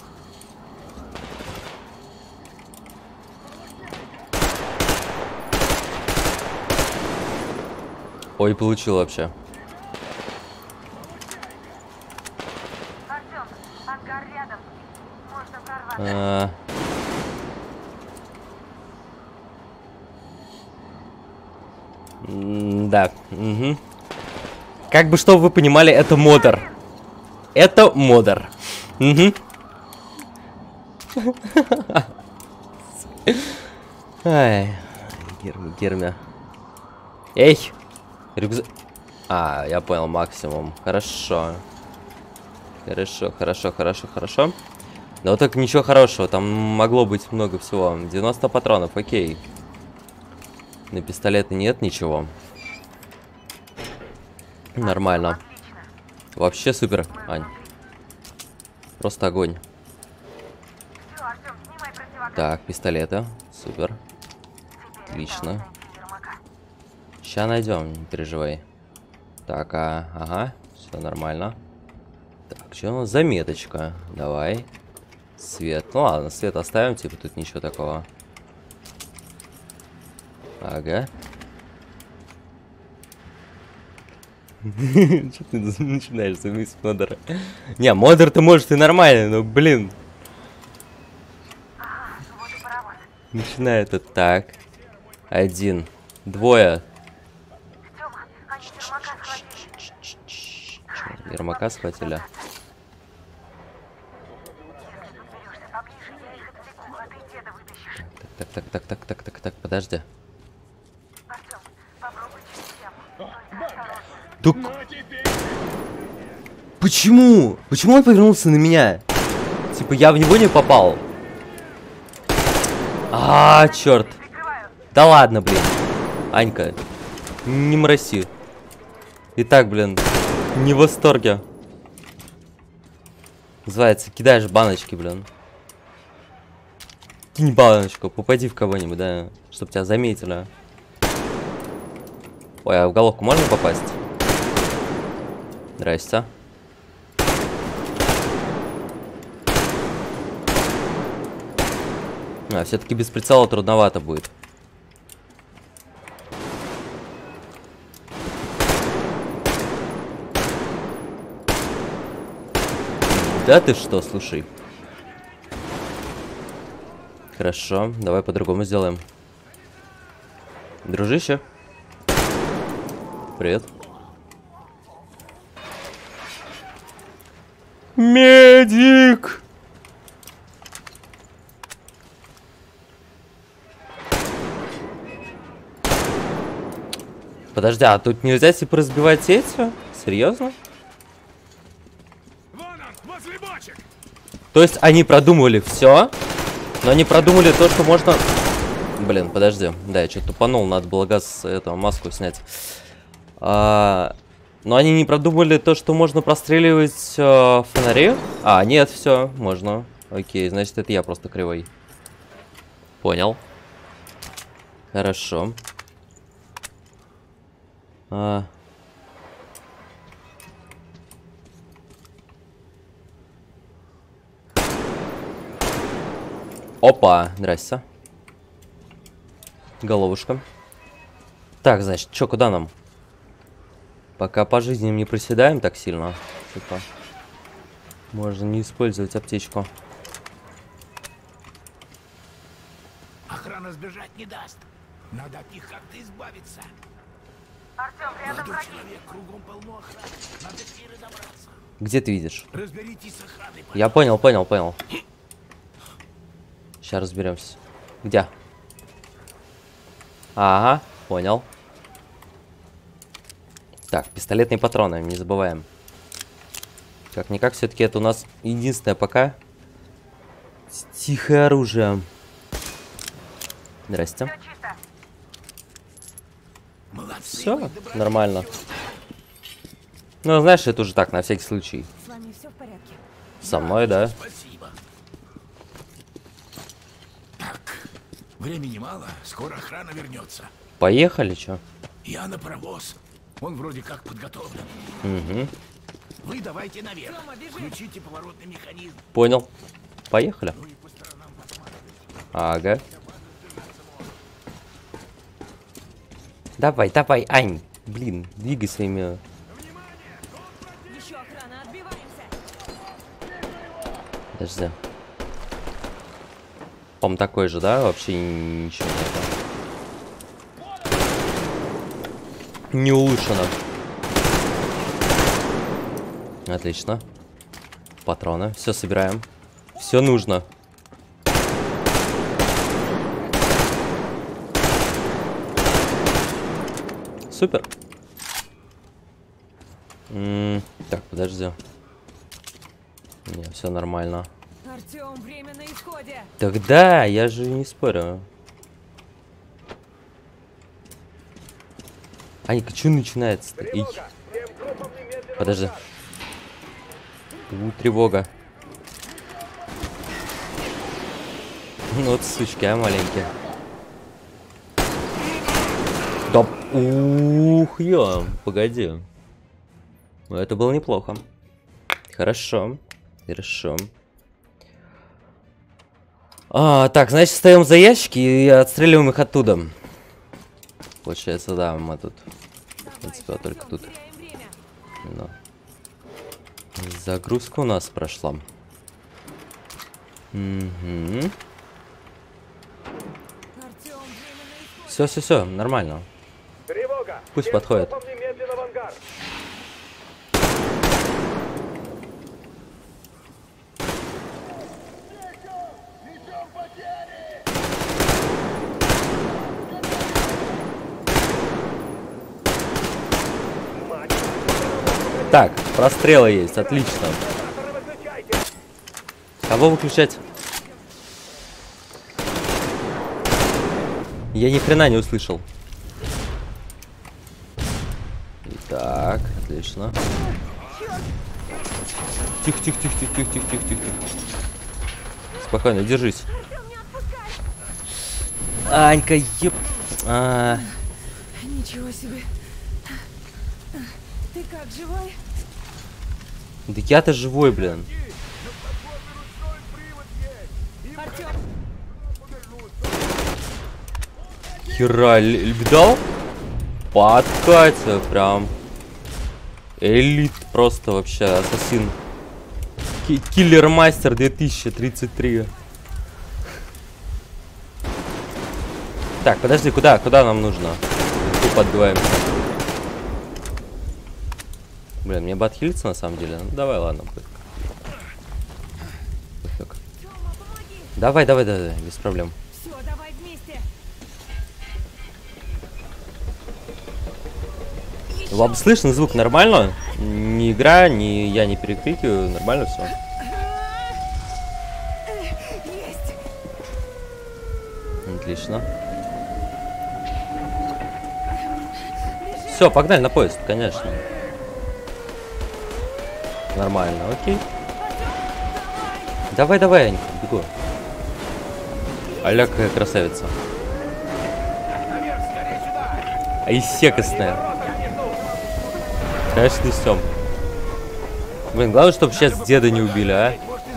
Ой, получил вообще. Да. Угу. Как бы, чтобы вы понимали, это модер. Это модер. Угу. Ай, Гермя. Эй! Рюкзак. Я понял, максимум. Хорошо. Хорошо. Но так ничего хорошего, там могло быть много всего. 90 патронов, окей. На пистолеты нет ничего. Нормально. Вообще супер, Ань. Просто огонь. Так, пистолеты. Супер. Отлично. Сейчас найдем, не переживай. Так, ага, все нормально. Так, что у нас? Заметочка. Давай. Свет. Ну ладно, свет оставим, типа тут ничего такого. Ага. Что ты начинаешь замыть модера? Не, модер-то может и нормально, но блин. Начинает это так. Один. Двое. Ермака схватили. Так, подожди. Тук. Почему? Почему он повернулся на меня? Типа я в него не попал. Черт. Да ладно, блин. Анька, не мраси. Итак, блин, не в восторге. Называется, кидаешь баночки, блин. Кинь баночку, попади в кого-нибудь, да, чтоб тебя заметили. Ой, а в головку можно попасть? Здрасте. А, все-таки без прицела трудновато будет. Да ты что, слушай. Хорошо, давай по-другому сделаем. Дружище. Привет. Медик! Подожди, а тут нельзя типа разбивать эти? Серьезно? То есть они продумывали все, но они продумали то, что можно... Блин, подожди. Да, я что-то тупанул, надо было газ этого маску снять. Но они не продумали то, что можно простреливать фонари. А, нет, все, можно. Окей, значит, это я просто кривой. Понял. Хорошо. Опа, здрасте. Головушка. Так, значит, что, куда нам? Пока по жизни не приседаем так сильно. Типа, можно не использовать аптечку. Охрана сбежать не даст. Надо от них как-то избавиться. Артем, рядом враги. Человек, кругом полно охраны. Надо с ней разобраться. Где ты видишь? Разберитесь с охраной. Я понял. Сейчас разберемся. Где? Ага, понял. Так, пистолетные патроны, не забываем. Как-никак, все-таки это у нас единственное пока тихое оружие. Здрасте. Все, нормально. Ну, знаешь, это уже так, на всякий случай. С вами все в порядке? Со мной, да. Спасибо. Так, времени мало, скоро охрана вернется. Поехали, чё? Я на паровоз. Он вроде как подготовлен. Угу. Вы давайте наверх. Включите поворотный механизм. Понял. Поехали. Ага. Давай, Ань. Блин, двигай своими... Еще охрана, отбиваемся. Подожди. По-моему, такой же, да? Вообще ничего нет. Не улучшено. Отлично. Патроны. Все собираем. Все нужно. Супер. Так, подожди. Не, все нормально. Артем, время на исходе. Тогда я же не спорю. Аника, что начинается-то? Подожди. Тревога. Ну вот сучки, а маленькие. Да, ух, я, погоди. Ну, это было неплохо. Хорошо, хорошо. Так, значит, встаем за ящики и отстреливаем их оттуда. Получается, да, мы тут, в принципе, вот только тут. Но. Загрузка у нас прошла. Угу. Все, нормально. Тревога! Пусть подходит. Немедленно в ангар. Так, прострелы есть, отлично. Кого выключать? Я ни хрена не услышал. Так, отлично. Тихо. Спокойно, держись. Анька, еб... Ничего себе. Ты как, живой? Да я-то живой, блин. Артём! Хера, видал? Подкатится прям. Элит просто вообще, ассасин. Киллер-мастер 2033. Так, подожди, куда нам нужно? Тупо отбиваемся. Блин, мне бы отхилиться на самом деле. Ну давай, ладно. Пофиг. Давай, без проблем. Все, давай вместе. Вам слышно звук нормально? Ни игра, ни я не перекрикиваю, нормально все. Есть. Отлично. Все, погнали на поезд, конечно. Нормально, окей. Давай, Анька, бегу. Аля, какая красавица. Айсекостная. Конечно, несем. Блин, главное, чтобы сейчас деда не убили, а?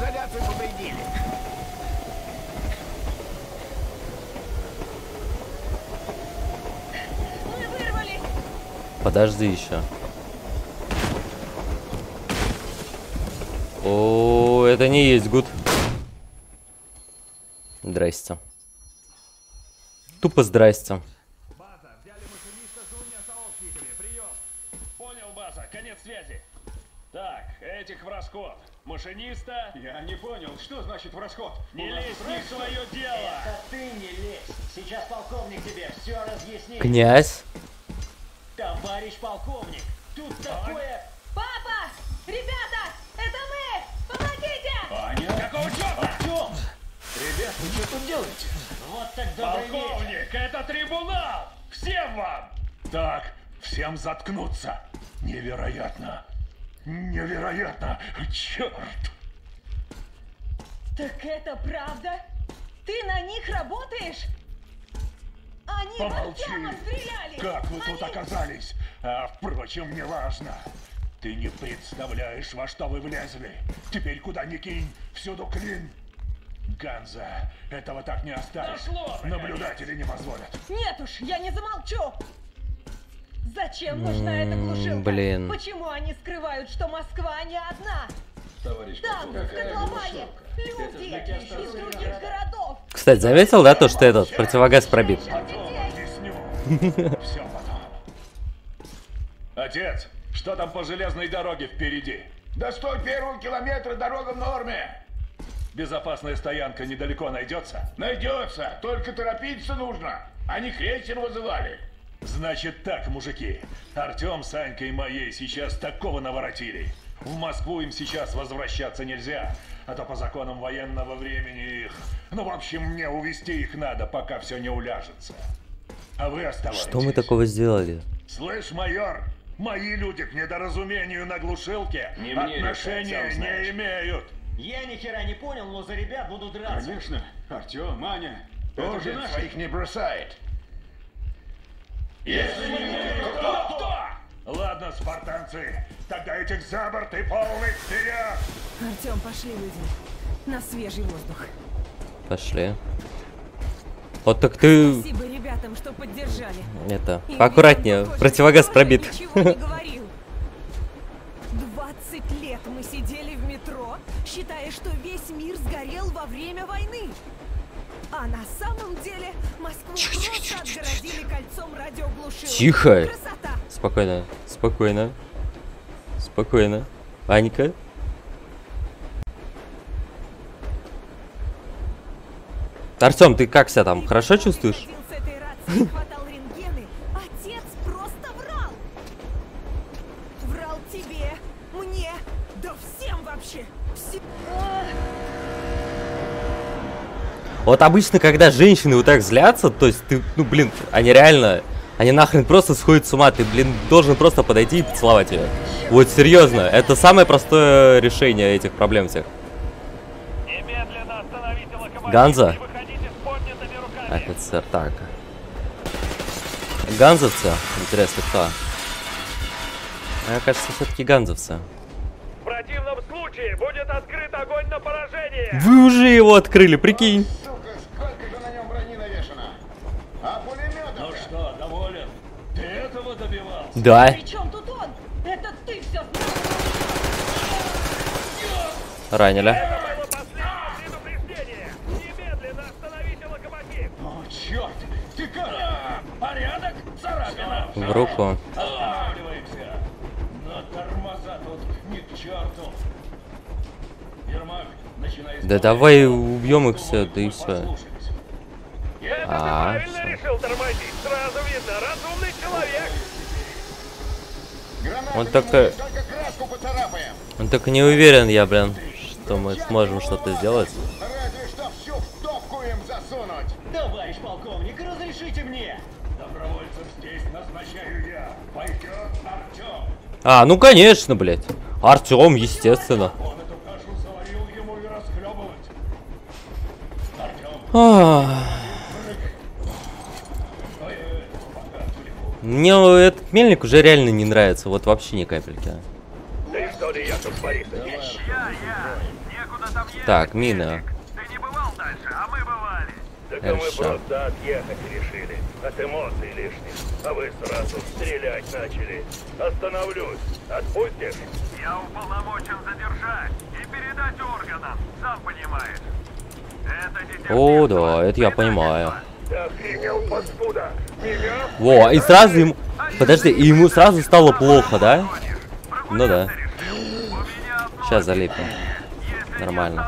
Подожди еще. О, это не есть гуд. Здрасте. Тупо здрасте. Понял, база, конец связи. Так, этих в расход. Машиниста... Я не понял, что значит в расход? Не лезь не в свое дело! Это ты не лезь. Сейчас полковник тебе все разъяснит. Князь. Товарищ полковник, тут такое... Папа! Ребята! Это мы! Помогите! Аня, какого черта? Артём! Ребят, вы что тут делаете? Вот так добрый вечер. Полковник, это трибунал! Всем вам! Так, всем заткнуться. Невероятно. Невероятно. Черт. Так это правда? Ты на них работаешь? Они Помолчи. Артёма стреляли! Как вы тут оказались? А, впрочем, не важно. Ты не представляешь, во что вы влезли. Теперь куда ни кинь, всюду клин. Ганза, этого так не оставишь. Наблюдатели не позволят. Нет уж, я не замолчу! Зачем нужна эта глушилка? Блин. Почему они скрывают, что Москва не одна? Товарищ Там, в котловане, люди из других городов. Кстати, заметил, да, то, что этот противогаз пробит? Все потом. Отец, что там по железной дороге впереди? До 101 километра дорога в норме. Безопасная стоянка недалеко найдется? Найдется, только торопиться нужно. Они крейсер вызывали. Значит так, мужики. Артем с Анькой моей сейчас такого наворотили. В Москву им сейчас возвращаться нельзя, а то по законам военного времени их... Ну, в общем, мне увезти их надо, пока все не уляжется. А вы оставайтесь. Что мы такого сделали? Слышь, майор, мои люди к недоразумению на глушилке Не мне отношения решать, сам знаешь. не имеют. Я ни хера не понял, но за ребят буду драться. Конечно, Артём, Аня. Это Тоже же наши. своих не бросает. Если не кто? Ладно, спартанцы, тогда этих за борт и полный вперед! Артём, пошли, люди. На свежий воздух. Пошли. Вот так ты... Спасибо ребятам, что поддержали. Это, поаккуратнее, противогаз пробит. Ничего не говорил. 20 лет мы сидели в метро, считая, что весь мир сгорел во время войны. А на самом деле Москву просто отгородили кольцом радиоглушилок. Тихо. Красота. Спокойно, спокойно. Спокойно. Анька. Артём, ты как себя там? Хорошо чувствуешь? С этой рации хватал рентгены. Отец просто врал. Врал тебе, мне, да всем вообще. Вот обычно, когда женщины вот так злятся, то есть ты, ну блин, они реально, они нахрен просто сходят с ума, ты, блин, должен просто подойти и поцеловать ее. Вот серьезно, это самое простое решение этих проблем всех. Ганза, Офицер, так. Ганзовцы? Интересно, кто? Мне кажется, все-таки ганзовцы. В противном случае будет открыт огонь на поражение. Вы уже его открыли, прикинь. Ну что, доволен? Ты этого добивался? Да. Причем тут он? Это ты все Ранили. О, черт! Ты как? Порядок? Царапина? В руку. Останавливаемся! Но тормоза тут ни к черту! Ермак, начинай... Да давай убьем их все, да и все. Правильно решил тормозить. Сразу видно, разумный человек. Он только не уверен, я, блин, что мы сможем что-то сделать. Разве что всю втопку им засунуть. Товарищ полковник, разрешите мне. Добровольцев здесь назначаю я. Пойдет Артем. А, ну конечно, блядь. Артем, естественно. Он эту кашу заварил ему и расхлебывать. Мне этот мельник уже реально не нравится, вот вообще ни капельки. Ты что ли, Яков Борисович? Так, мина. Ты не бывал дальше, а мы бывали. Так мы Хорошо. просто отъехать решили. От эмоций лишних. А вы сразу стрелять начали. Остановлюсь. Отпустишь? Я уполномочен задержать и передать органам. Сам понимаешь. Это О, да, это я понимаю. Ты охренел, паскуда? Меня? Во, и сразу ему... Подожди, и ему сразу стало плохо, да? Ну да. Сейчас залепим. Нормально.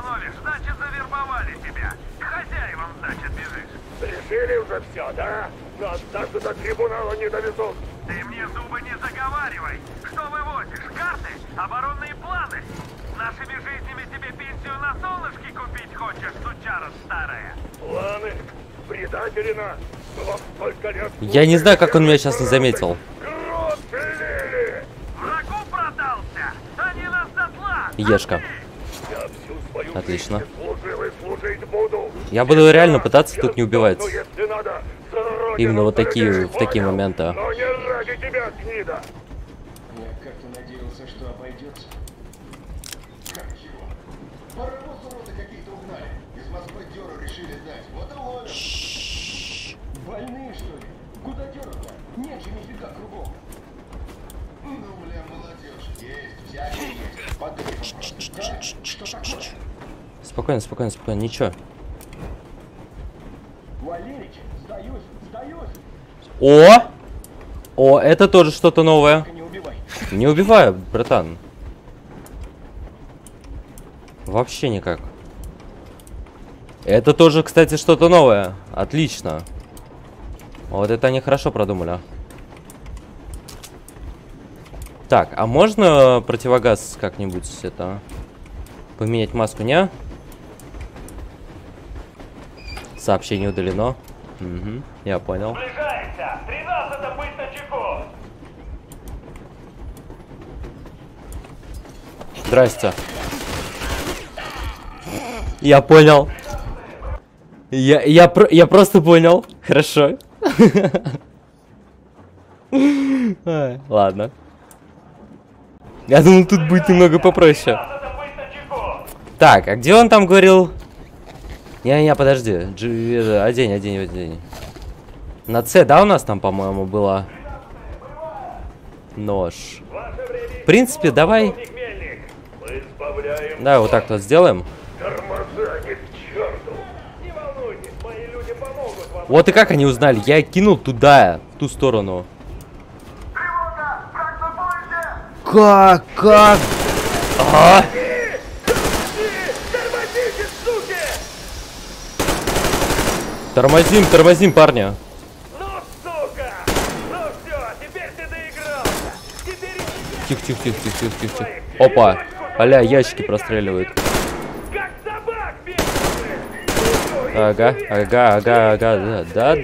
Решили уже все, да? Нас даже до трибунала не довезут. Ты мне зубы не заговаривай. Что вывозишь? Карты? Оборонные планы? Нашими жизнями тебе пенсию на солнышке купить хочешь, сучара старая? Планы? Предателина? Вот сколько лет... Я не знаю, как он меня сейчас не заметил. Врагу продался! Они нас дотла! Ешка. Я всю свою Отлично. жизнь служил и служить буду. Я буду реально пытаться тут не убивать. Ну, если надо, за родину Именно вот такие, сражаюсь, в такие понял? моменты. Но не ради тебя, гнида! Я как-то надеялся, что обойдется. Как его? Паровоз уроды какие-то угнали. Из Москвы дёру решили дать. Вот и ловят. Больные, что ли? Куда дёру-то? Нет же нифига кругом. Ну, бля, молодежь. Есть, всякие есть. Под грифом просто. Так, что такое? Спокойно, спокойно, спокойно, ничего. Валерич, сдаюсь, сдаюсь. О! О, это тоже что-то новое. Не убивай. Не убиваю, братан. Вообще никак. Это тоже, кстати, что-то новое. Отлично. Вот это они хорошо продумали. Так, а можно противогаз как-нибудь это... Поменять маску, не? Сообщение удалено. Угу, я понял. Приближается! 13-то быть начеку! Здрасте. Я понял. Я просто понял. Хорошо. Ай, ладно. Я думал, тут будет немного попроще. Так, а где он там говорил? Не, подожди. Одень. На С, да, у нас там, по-моему, было? Нож. В принципе, давай. Да, вот так вот сделаем. Вот и как они узнали? Я кинул туда, в ту сторону. Как? А? Тормозим, парня. Ну, сука! Ну все, теперь ты доигрался! Тихо. Опа. Аля, ящики простреливают. Как собак Ага. Да.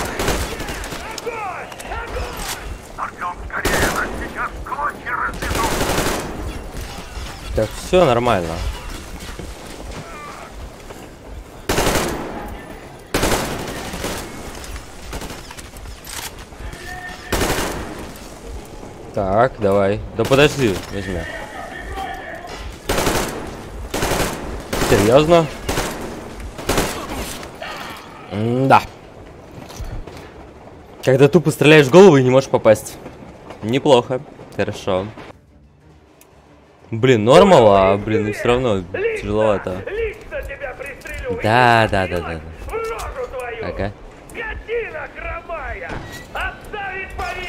Артем, скорее, нас сейчас клочья разнесут! Так, все нормально. Так, давай. Да подожди, возьми. Серьезно? Да. Когда тупо стреляешь в голову и не можешь попасть. Неплохо. Хорошо. Блин, нормал, а, блин, и все равно тяжеловато. Да. Ага. Скотина хромая! Отставить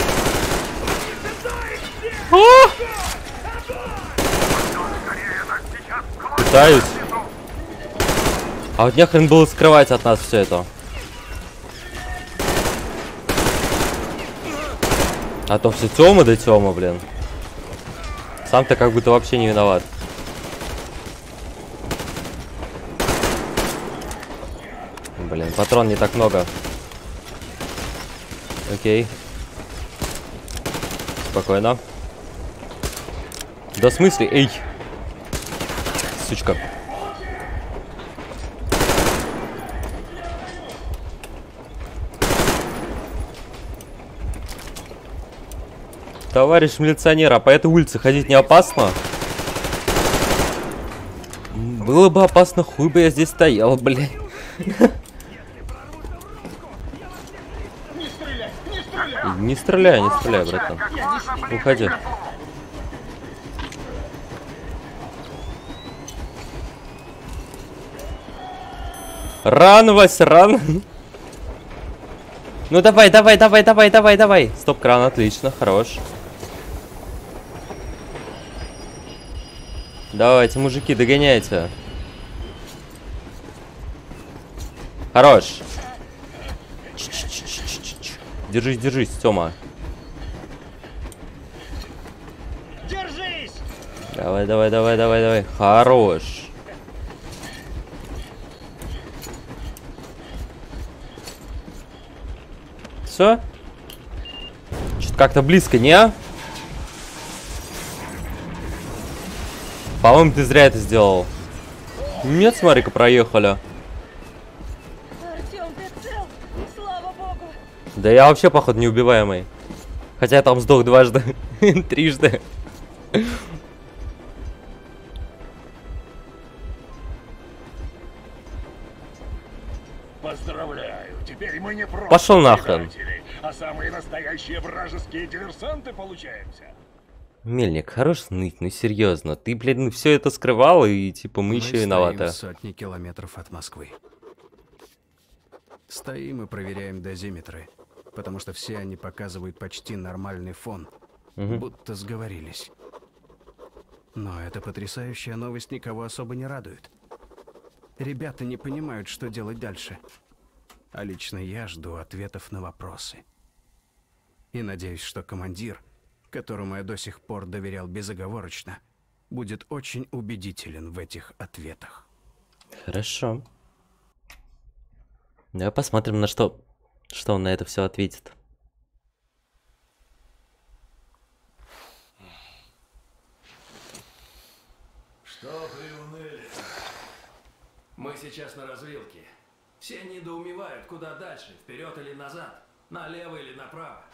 Пытаюсь. А вот нехрен было скрывать от нас все это. А то все Тёма да Тёма, блин. Сам-то как будто вообще не виноват. Блин, патрон не так много. Окей. Спокойно. Да в смысле? Эй! Сучка. Товарищ милиционер, а по этой улице ходить не опасно? Было бы опасно, хуй бы я здесь стоял, блядь. Не стреляй, братан. Уходи. Ран, Вась, ран. Ну давай. Стоп-кран, отлично, хорош. Давайте, мужики, догоняйте. Хорош. Держись, Тёма. Держись! Давай. Хорош. Все? Что-то как-то близко, не? По-моему, ты зря это сделал. Нет, смотри-ка, проехали. Артём, ты цел? Слава богу. Да я вообще, походу, неубиваемый. Хотя я там сдох дважды. Трижды. Поздравляю, теперь мы не просто Пошел нахрен. а самые настоящие вражеские диверсанты получаемся. Мельник, хорош ныть, ну серьезно. Ты, блин, все это скрывал, и типа мы еще виноваты. Сотни километров от Москвы. Стоим и проверяем дозиметры, потому что все они показывают почти нормальный фон, будто сговорились. Но эта потрясающая новость никого особо не радует. Ребята не понимают, что делать дальше. А лично я жду ответов на вопросы. И надеюсь, что командир, которому я до сих пор доверял безоговорочно, будет очень убедителен в этих ответах. Хорошо. Давай посмотрим, на что он на это все ответит. Что приуныли? Мы сейчас на развилке. Все недоумевают, куда дальше, вперед или назад, налево или направо.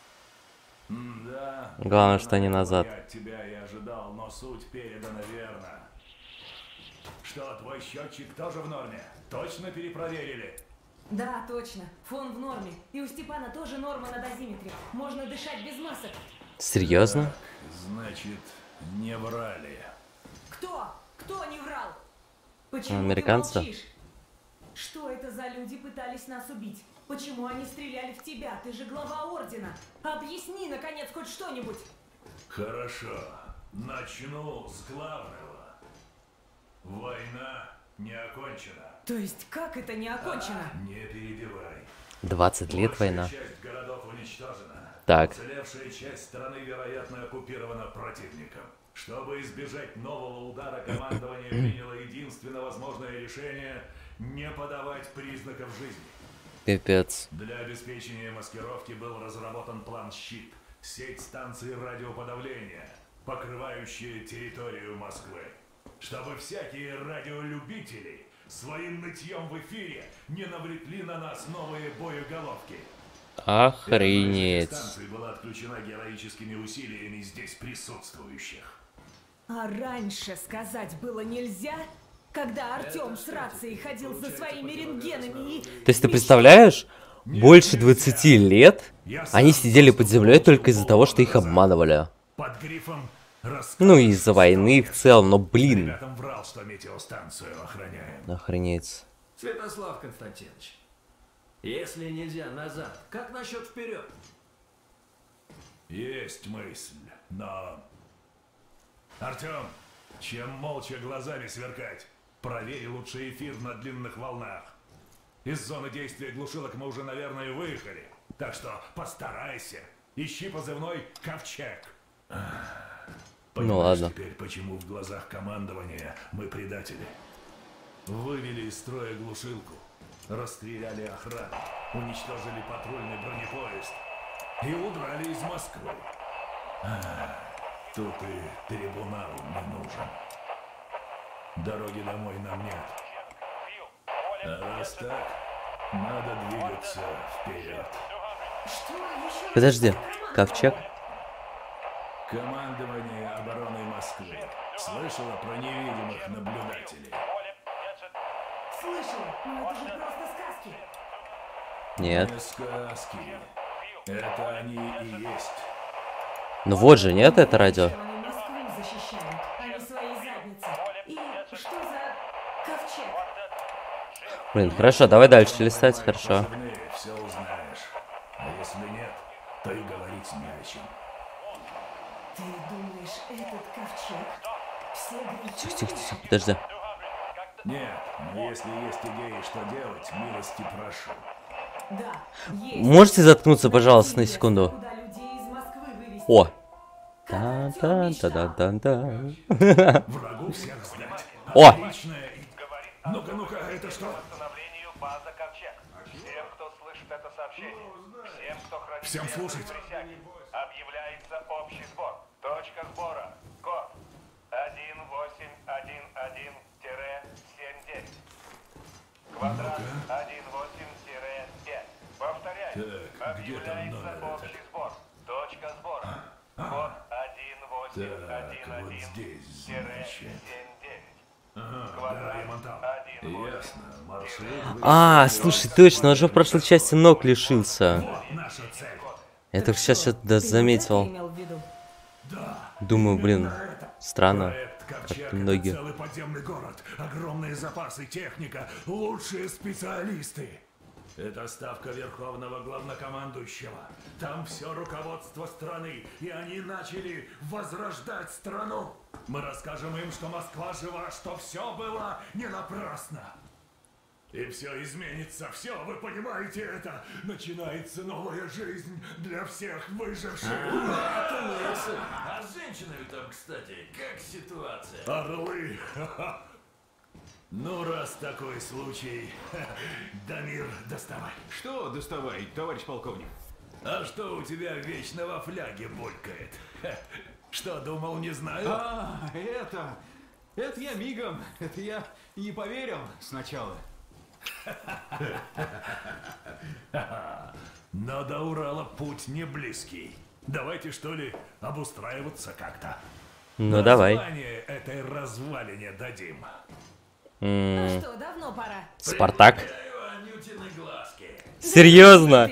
Да. Главное, что не назад. Я от тебя и ожидал, но суть передана верно. Что, твой счетчик тоже в норме? Точно перепроверили? Да, точно. Фон в норме. И у Степана тоже норма на дозиметре. Можно дышать без масок. Серьезно? Так, значит, не врали. Кто? Кто не врал? Почему Американцы? ты молчишь? Что это за люди пытались нас убить? Почему они стреляли в тебя? Ты же глава Ордена. Объясни, наконец, хоть что-нибудь. Хорошо. Начну с главного. Война не окончена. То есть, как это не окончено? Не перебивай. 20 лет Большая война. часть городов уничтожена. Так. Уцелевшая часть страны, вероятно, оккупирована противником. Чтобы избежать нового удара, командование приняло единственно возможное решение не подавать признаков жизни. Пипец. Для обеспечения маскировки был разработан план «Щит», сеть станций радиоподавления, покрывающие территорию Москвы. Чтобы всякие радиолюбители своим нытьем в эфире не навлекли на нас новые боеголовки. Охренеть. Станция была отключена героическими усилиями здесь присутствующих. А раньше сказать было нельзя? Когда Артём с рацией ходил за своими рентгенами и... То есть ты представляешь, больше 20 лет они сидели под землей только из-за того, что их обманывали. Под грифом Ну и из-за войны в целом, но блин. ребятам врал, что метеостанцию охраняем. Охренеть. Святослав Константинович, если нельзя назад, как насчет вперед? Есть мысль, но... Артём, чем молча глазами сверкать? Проверь лучше эфир на длинных волнах. Из зоны действия глушилок мы уже, наверное, выехали. Так что постарайся. Ищи позывной «Ковчег». Ну ладно. Теперь, почему в глазах командования мы предатели? Вывели из строя глушилку, расстреляли охрану, уничтожили патрульный бронепоезд и удрали из Москвы. Тут и трибунал не нужен. Дороги домой нам нет. А раз так, надо двигаться вперед. Подожди, Ковчег? Командование обороны Москвы слышало про невидимых наблюдателей? Слышала, но это же просто сказки. Нет. Не сказки. Это они и есть. Ну вот же, нет, это радио. Они Москву защищают, а не свои задницы. И что за ковчег? Блин, хорошо, давай дальше листать, хорошо. Все узнаешь. А если нет, то и говорить не о чем. Ты думаешь, этот ковчег? Все грехи? Тихо, тихо, подожди. Нет, но если есть идеи, что делать, милости прошу. Да, есть. Можете заткнуться, пожалуйста, на секунду? Куда людей из Москвы вывести? О! Та-та-та-та-та-та. Врагу всех сдать. О! Отличная. Ну-ка, ну-ка, это что? Восстановлению база Ковчег. Всем, кто слышит это сообщение, всем, кто хранит Всем слушать. присяги, объявляется общий сбор. Точка сбора. Код 1811-79. Квадрат 18-5. Повторяю. Так, где там Объявляется номер общий этот? сбор. Точка сбора. Код 1811-79. Ага, да, я мотал. Ясно, маршрут. А, слушай, точно, он же в прошлой части ног лишился. Вот наша цель. Я только сейчас это заметил. Имел в виду. Думаю, блин, странно. Ковчег — Как ноги. это целый подземный город, огромные запасы, техника, лучшие специалисты. Это ставка Верховного Главнокомандующего. Там все руководство страны, и они начали возрождать страну. Мы расскажем им, что Москва жива, что все было не напрасно. И все изменится, все, вы понимаете это? Начинается новая жизнь для всех выживших. А с женщинами там, кстати, как ситуация? Орлы! Ну, раз такой случай, Дамир, доставай. Что доставай, товарищ полковник? А что у тебя вечно во фляге булькает? Что, думал, не знаю? Это я мигом. Это я не поверил сначала. Но до Урала путь не близкий. Давайте, что ли, обустраиваться как-то. Ну давай. Название этой развалине дадим. Ну что, давно пора. Спартак. Анютины глазки. Серьезно?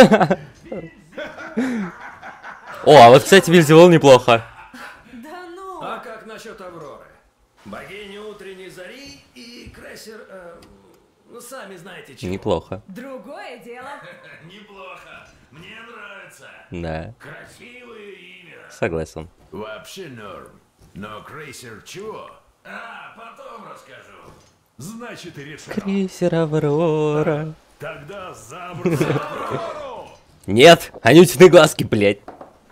О, а вот, кстати, Вильзевул неплохо. Да ну! А как насчет Авроры? Богиня утренней зари и крейсер... ну, сами знаете чего. Неплохо. Другое дело. Неплохо. Мне нравится. Да. Красивое имя. Согласен. Вообще норм. Но крейсер чего? А, потом расскажу. Значит, и решено. Крейсер Аврора. Тогда за Аврору! Нет, Анютины глазки, блядь.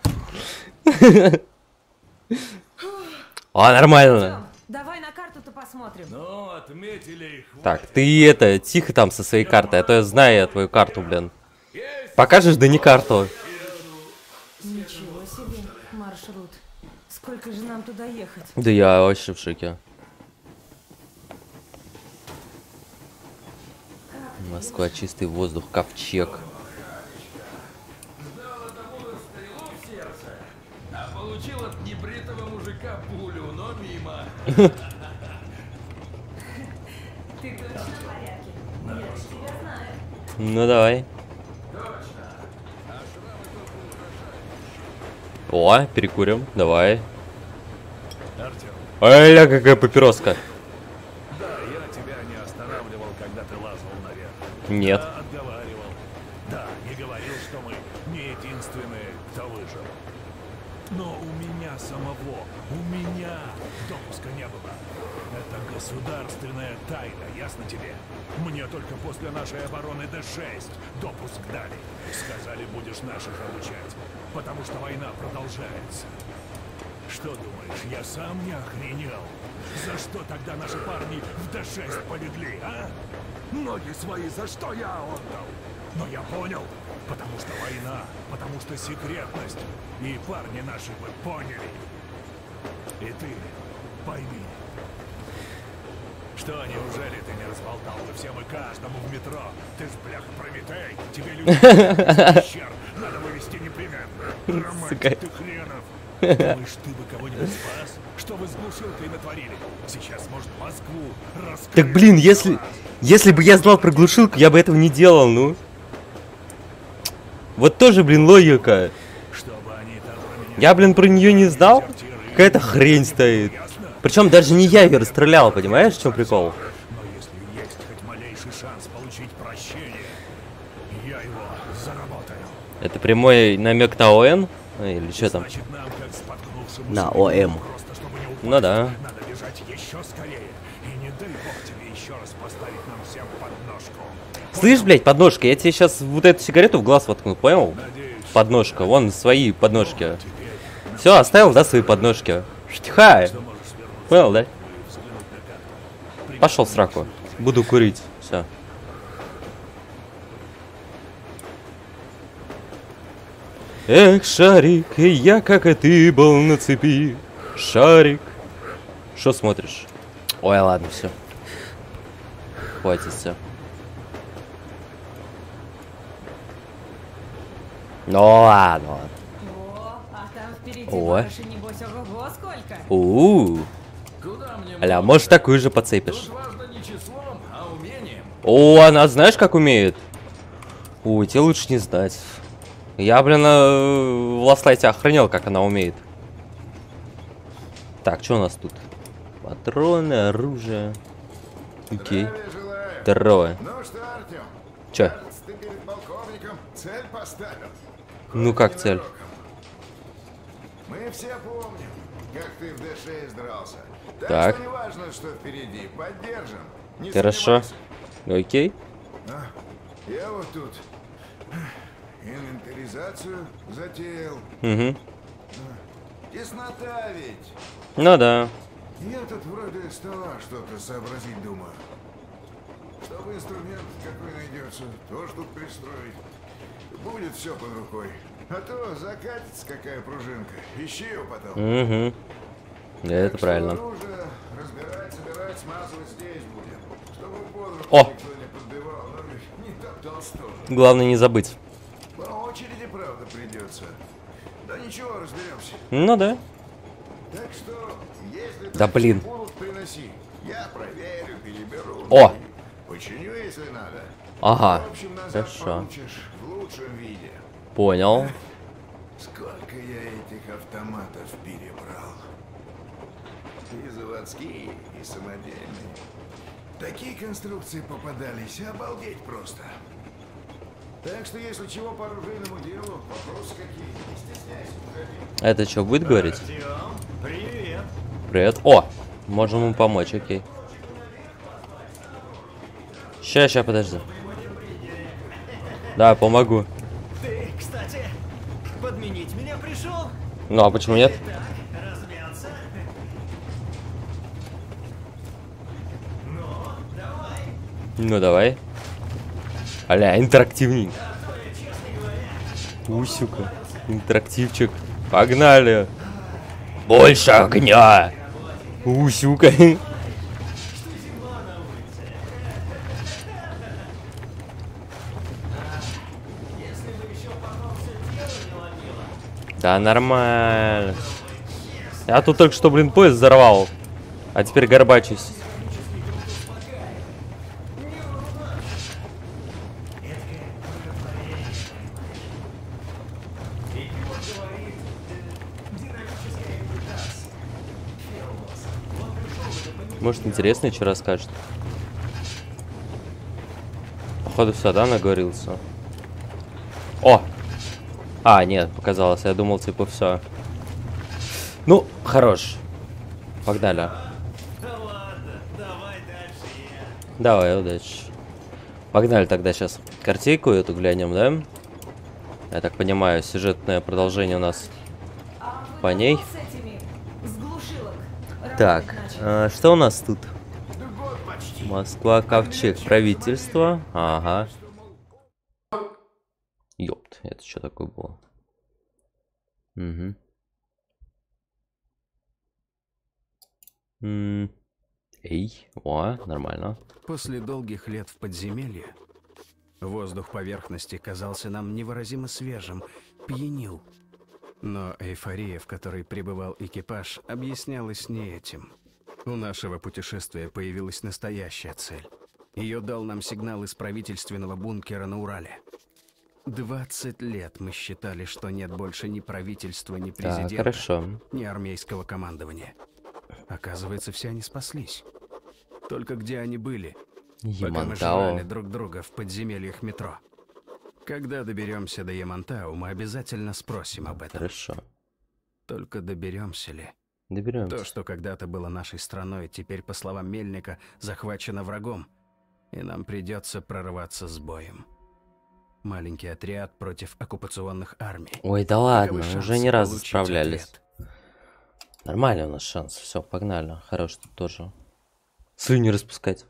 О, нормально. Давай на карту-то посмотрим. Ну, отметили их. Так, ты это, тихо там со своей картой, а то я знаю твою карту, блин. Покажешь, да не карту. Ничего себе, маршрут. Сколько же нам туда ехать? Да я вообще в шоке. Москва, чистый воздух, ковчег. А получил от небритого мужика пулю, но мимо. Ты точно в порядке? Я же тебя знаю. Ну давай. О, перекурим, давай. Артем. Аля, какая папироска. Да, я тебя не останавливал, когда ты лазал наверх. Нет. Я отговаривал. Да, не говорил, что мы не единственные, кто выжил. Но у меня самого, допуска не было. Это государственная тайна, ясно тебе? Мне только после нашей обороны Д-6 допуск дали. Сказали, будешь наших обучать, потому что война продолжается. Что думаешь, я сам не охренел? За что тогда наши парни в Д-6 полегли, а? Ноги свои за что я отдал? Но я понял, потому что война, потому что секретность. И парни наши бы поняли. И ты пойми. Что, неужели ты не разболтал бы всем и каждому в метро? Ты ж, бляха, Прометей, тебе людей надо вывести непременно. Романтик ты хренов. Думаешь, ты бы кого-нибудь спас? Что вы с глушилкой натворили? Сейчас, может, Москву раскрыть? Так, блин, если бы я знал про глушилку, я бы этого не делал, ну. Вот тоже, блин, логика. Я, блин, про нее не знал. Какая-то хрень стоит. Причем даже не я ее расстрелял, понимаешь, в чем прикол? Но если есть хоть малейший шанс получить прощение, я его заработаю. Это прямой намек на ОН? Или что там? На ОМ. Ну да. Надо бежать еще скорее. И не дай бог тебе еще раз поставить нам всем подножку. Слышь, блядь, подножка, я тебе сейчас вот эту сигарету в глаз воткну, понял? Подножка, вон свои подножки. Все, оставил, да, свои подножки? Штихай. Понял, да? Пошел в сраку. Буду курить. Все. Эх, Шарик, я как и ты был на цепи. Шарик. Что смотришь? Ой, ладно, все. Хватит все. Ну ладно, ладно. О, а там впереди О. барыши, небось, ого, сколько? Аля, может, такую же подцепишь? Важно не числом, а умением. О, она знаешь, как умеет? Ой, тебе лучше не знать. Я, блин, в Ластлайте охренел, как она умеет. Так, что у нас тут? Патроны, оружие. Окей. Здорово. Ну что, Артем? Чё? Кажется, ты перед полковником цель поставил. Ну как цель? Мы все помним, как ты в Д-6 дрался. Так. Что не важно, что впереди. Поддержим. Не Хорошо. сомневайся. Окей. Я вот тут инвентаризацию затеял. Угу. Теснота ведь. Ну да. Я тут вроде стола что-то сообразить думаю. Чтобы инструмент какой найдется, тоже тут пристроить. Будет все под рукой. А то закатится какая пружинка. Ищи ее потом. Угу. Это Так правильно. что оружие разбирать, собирать, смазывать здесь будем. Чтобы под руку О! никто не подбивал, но не топтался тоже. Главное не забыть. По очереди, правда, придется. Да ничего, разберемся. Ну да. Так что, если Да блин. будут, приноси. Я проверю, переберу. О! Починю, если надо. Ага. В общем, назад Хорошо. получишь в лучшем виде. Понял. Сколько я этих автоматов перебрал. И заводские, и самодельные. Такие конструкции попадались, обалдеть просто. Так что, если чего по оружейному делу, вопросы какие, не стесняйся, заходи. Это что, будет говорить? Артём, привет. Привет. О! Можем ему помочь, окей. Ща, подожди. Да, помогу. Ты, кстати, подменить меня пришел? Ну, а почему нет? Так, размяться. Ну, давай. Аля, интерактивней. Усюка. Интерактивчик. Погнали. Больше огня! Сука. Да, нормально. Я тут только что, блин, поезд взорвал. А теперь горбачусь. Может, интересно, что расскажет. Походу, все, да, наговорился. О! А, нет, показалось. Я думал, типа, все. Ну, хорош. Погнали. Давай, удачи. Погнали тогда сейчас картинку эту глянем, да? Я так понимаю, сюжетное продолжение у нас по ней. Так, что у нас тут? Москва, ковчег, правительство. Ага. Ёпт, это что такое было? Угу. Эй, о, нормально. После долгих лет в подземелье воздух поверхности казался нам невыразимо свежим, пьянил. Но эйфория, в которой пребывал экипаж, объяснялась не этим. У нашего путешествия появилась настоящая цель. Ее дал нам сигнал из правительственного бункера на Урале. 20 лет мы считали, что нет больше ни правительства, ни президента, ни армейского командования. Оказывается, все они спаслись. Только где они были, пока мы жрали друг друга в подземельях метро. Когда доберемся до Ямантау, мы обязательно спросим об этом. Хорошо. Только доберемся ли? Доберемся. То, что когда-то было нашей страной, теперь, по словам Мельника, захвачено врагом, и нам придется прорываться с боем. Маленький отряд против оккупационных армий. Ой, да ладно, уже не раз справлялись. Нормально у нас шанс. Все, погнали. Хорош тут тоже. Слюни распускать.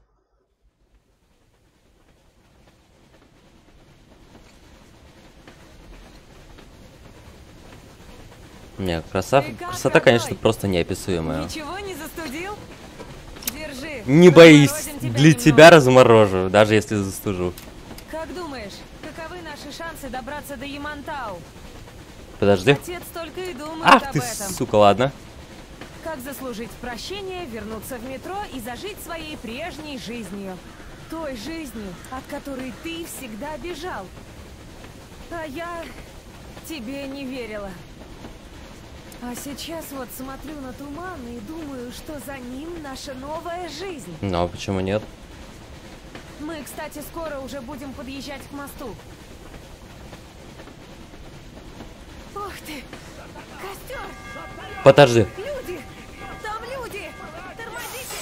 Не, красота, конечно, просто неописуемая. Ничего не застудил? Держи. Не боись, для тебя разморожу, даже если застужу. Как думаешь, каковы наши шансы добраться до Ямантау? Подожди. Отец только и думает Ах об ты, этом. сука, ладно. Как заслужить прощение, вернуться в метро и зажить своей прежней жизнью. Той жизнью, от которой ты всегда бежал. А я тебе не верила. А сейчас вот смотрю на туман и думаю, что за ним наша новая жизнь. Ну, а почему нет? Мы, кстати, скоро уже будем подъезжать к мосту. Ох ты! Костер! Подожди. Люди! Там люди! Тормозите!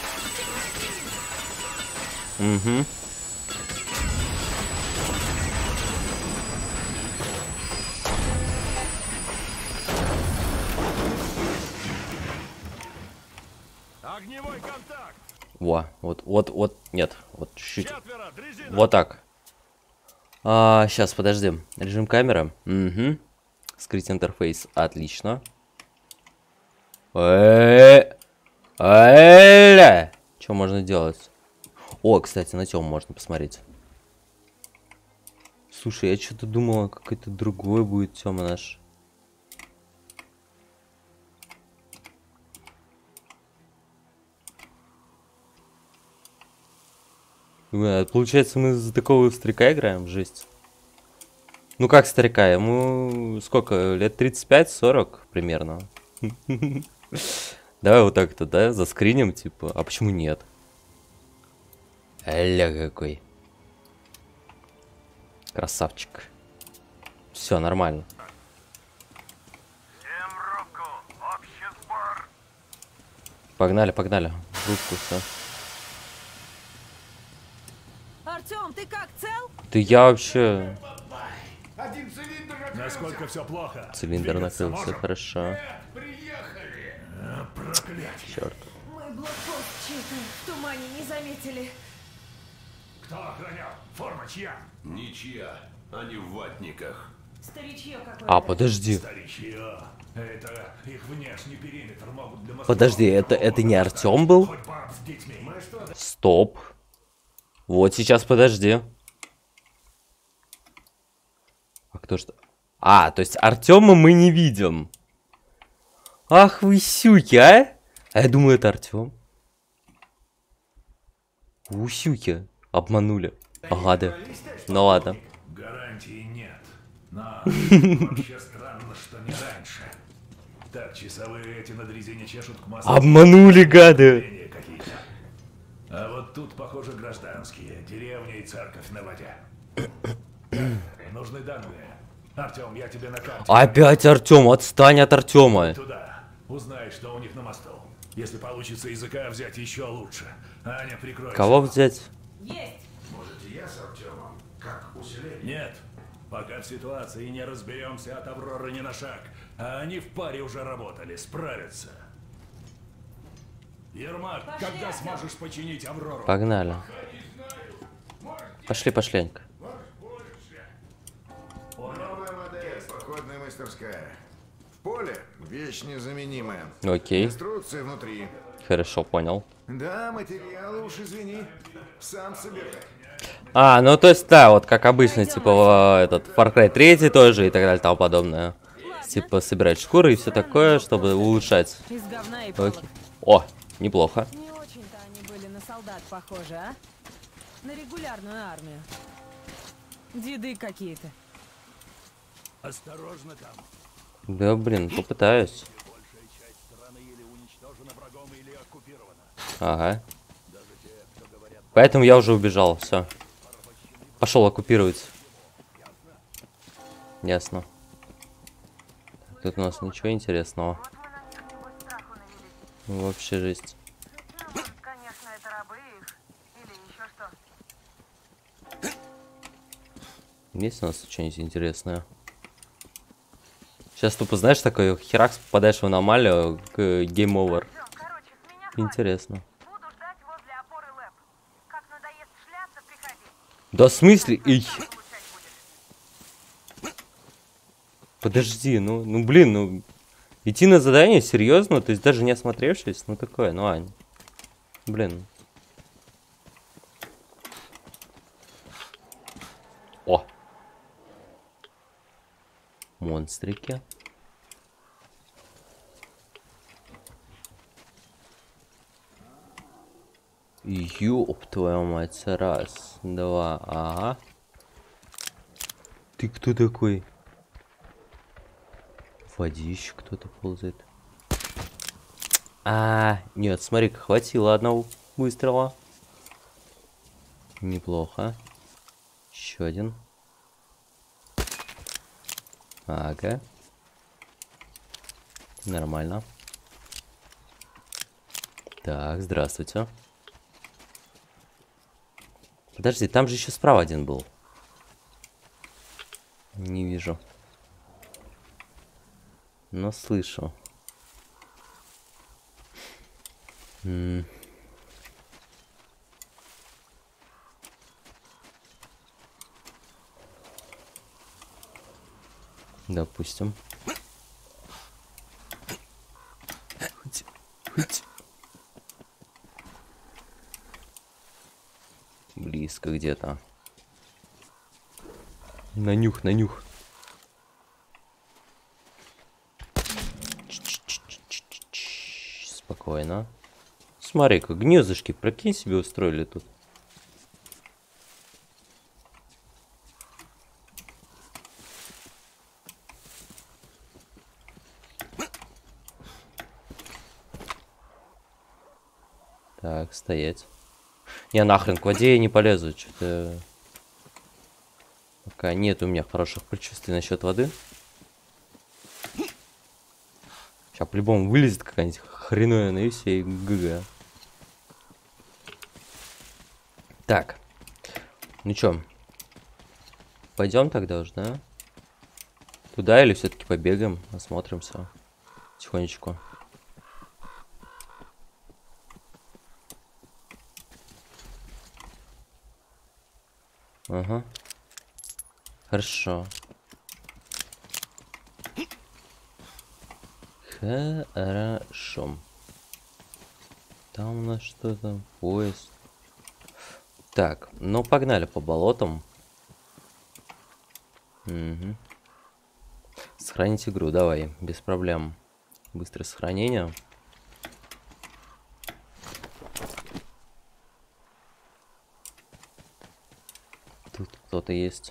Угу. Огневой контакт! Во, вот, нет, вот чуть-чуть. Вот так. Сейчас, подожди. Режим камеры. Угу. Скрыть интерфейс. Отлично. Что можно делать? О, кстати, на тем можно посмотреть. Слушай, я что-то думала, какой-то другой будет тема наш. Получается, мы за такого старика играем? Жесть. Ну как старика? Ему сколько? Лет 35-40 примерно. Давай вот так-то, да? Заскриним, типа. А почему нет? Аля какой. Красавчик. Все, нормально. Погнали, погнали. В рубку, все. Артём, ты как, цел? Ты я вообще... Один цилиндр. Насколько все плохо? Цилиндр накрылся, хорошо. Приехали. Проклятие. Черт. Мы блокпост чей-то в тумане не заметили. Кто охранял? Форма чья? Ничья. Они в ватниках. Старичье какое-то. А, подожди. Старичье. Это их внешний периметр могут для Москвы. Подожди, это не Артём был? Хоть баб с детьми. Стоп. Вот сейчас, подожди. А кто что? А, то есть Артема мы не видим. Ах вы сюки, а? А я думаю, это Артем. Усюки. Обманули. Гады. Ну ладно. Гарантии нет. Но вообще странно, что не раньше. Так, часовые эти на дрезине чешут к Москве. Обманули, гады. Какие-то. А вот тут, похоже, гражданские. Деревня и церковь на воде. Нужны данные. Артем, я тебе на карте. Опять Артем, отстань от Артема. Туда. Узнай, что у них на мосту. Если получится языка взять, еще лучше. Аня, прикрой. Кого взять? Есть. Может, и я с Артемом? Как усиление? Нет. Пока в ситуации не разберемся от Авроры ни на шаг. А они в паре уже работали. Справятся. Ермак, Пошли, когда Артём. сможешь починить Аврору? Погнали. Пошли, пошленько. Новая модель, походная мастерская. В поле вещь незаменимая. Окей. Инструкция внутри. Хорошо, понял. Да, материалы уж извини. Сам собирай. А, ну то есть, да, вот как обычно, типа, этот Far Cry 3 тоже и так далее, тому подобное. Типа, собирать шкуры и все такое, чтобы улучшать. Из говна и Окей. палок. О, неплохо. Не очень-то они были на солдат похожи, а? На регулярную армию. Деды какие-то. Осторожно там. Да, блин, попытаюсь. Большая часть страны или уничтожена врагом, или оккупирована. Ага. Поэтому я уже убежал, все. Пошел оккупировать. Ясно. Тут у нас ничего интересного. Вообще жесть. Конечно, это рабы их. Или еще что. Есть у нас что-нибудь интересное? Сейчас тупо, знаешь, такой херакс, попадаешь в аномалию, гейм овер. Интересно. Да в смысле? Эй. Подожди, ну блин, ну идти на задание серьезно, то есть даже не осмотревшись, ну такое, ну Ань. Блин. О! Монстрики. Ёб твою мать, раз, два, ага. Ты кто такой? Водище кто-то ползает. Нет, смотри-ка, хватило одного выстрела. Неплохо. Еще один. Ага. Нормально. Так, здравствуйте. Подожди, там же еще справа один был. Не вижу. Но слышу. Допустим. Близко где-то. На нюх, на нюх. Спокойно. Смотри-ка, гнездышки, прикинь, себе устроили тут. Так, стоять. Я нахрен к воде я не полезу, что-то... Пока нет у меня хороших предчувствий насчет воды. Сейчас по-любому вылезет какая-нибудь хреновина и все, и ГГ. Так. Ну чё? Пойдем тогда уже, да? Туда или все-таки побегаем, осмотримся тихонечку. Ага. Хорошо. Хорошо. Там у нас что-то, поезд. Так, ну погнали по болотам. Угу. Сохранить игру, давай, без проблем. Быстрое сохранение. Тут кто-то есть.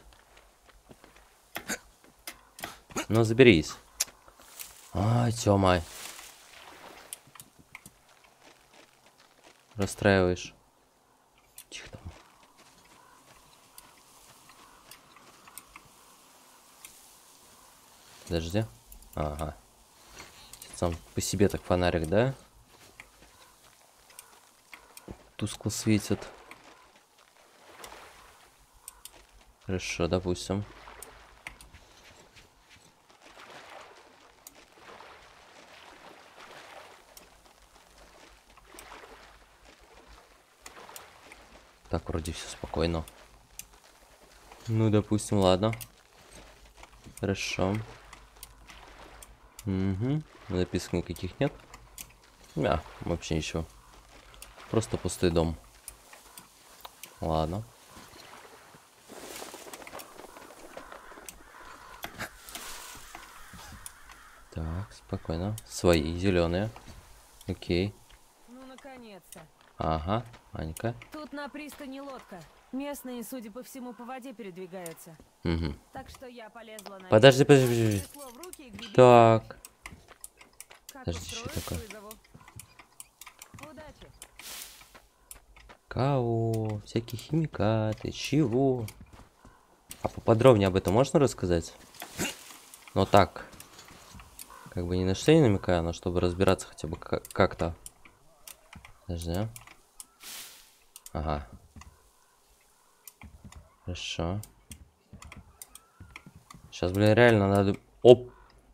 Ну, заберись. А, Тёма. Расстраиваешь. Тихо там. Подожди. Ага. Сам по себе так фонарик, да? Тускло светит. Хорошо, допустим. Так, вроде все спокойно. Ну, допустим, ладно. Хорошо. Угу. Записок никаких нет. Вообще ничего. Просто пустой дом. Ладно. Так, спокойно. Свои, зеленые. Окей. Ну, наконец-то. Ага, Анька. Тут на пристани лодка. Местные, судя по всему, по воде передвигаются. Угу. Так что я полезла на... Подожди. Так. Подожди, что такое? Удачи. Кого? Всякие химикаты. Чего? А поподробнее об этом можно рассказать? Но так. Как бы ни на что не намекаю, но чтобы разбираться хотя бы как-то. Подожди. Ага. Хорошо. Сейчас, блин, реально надо... Оп!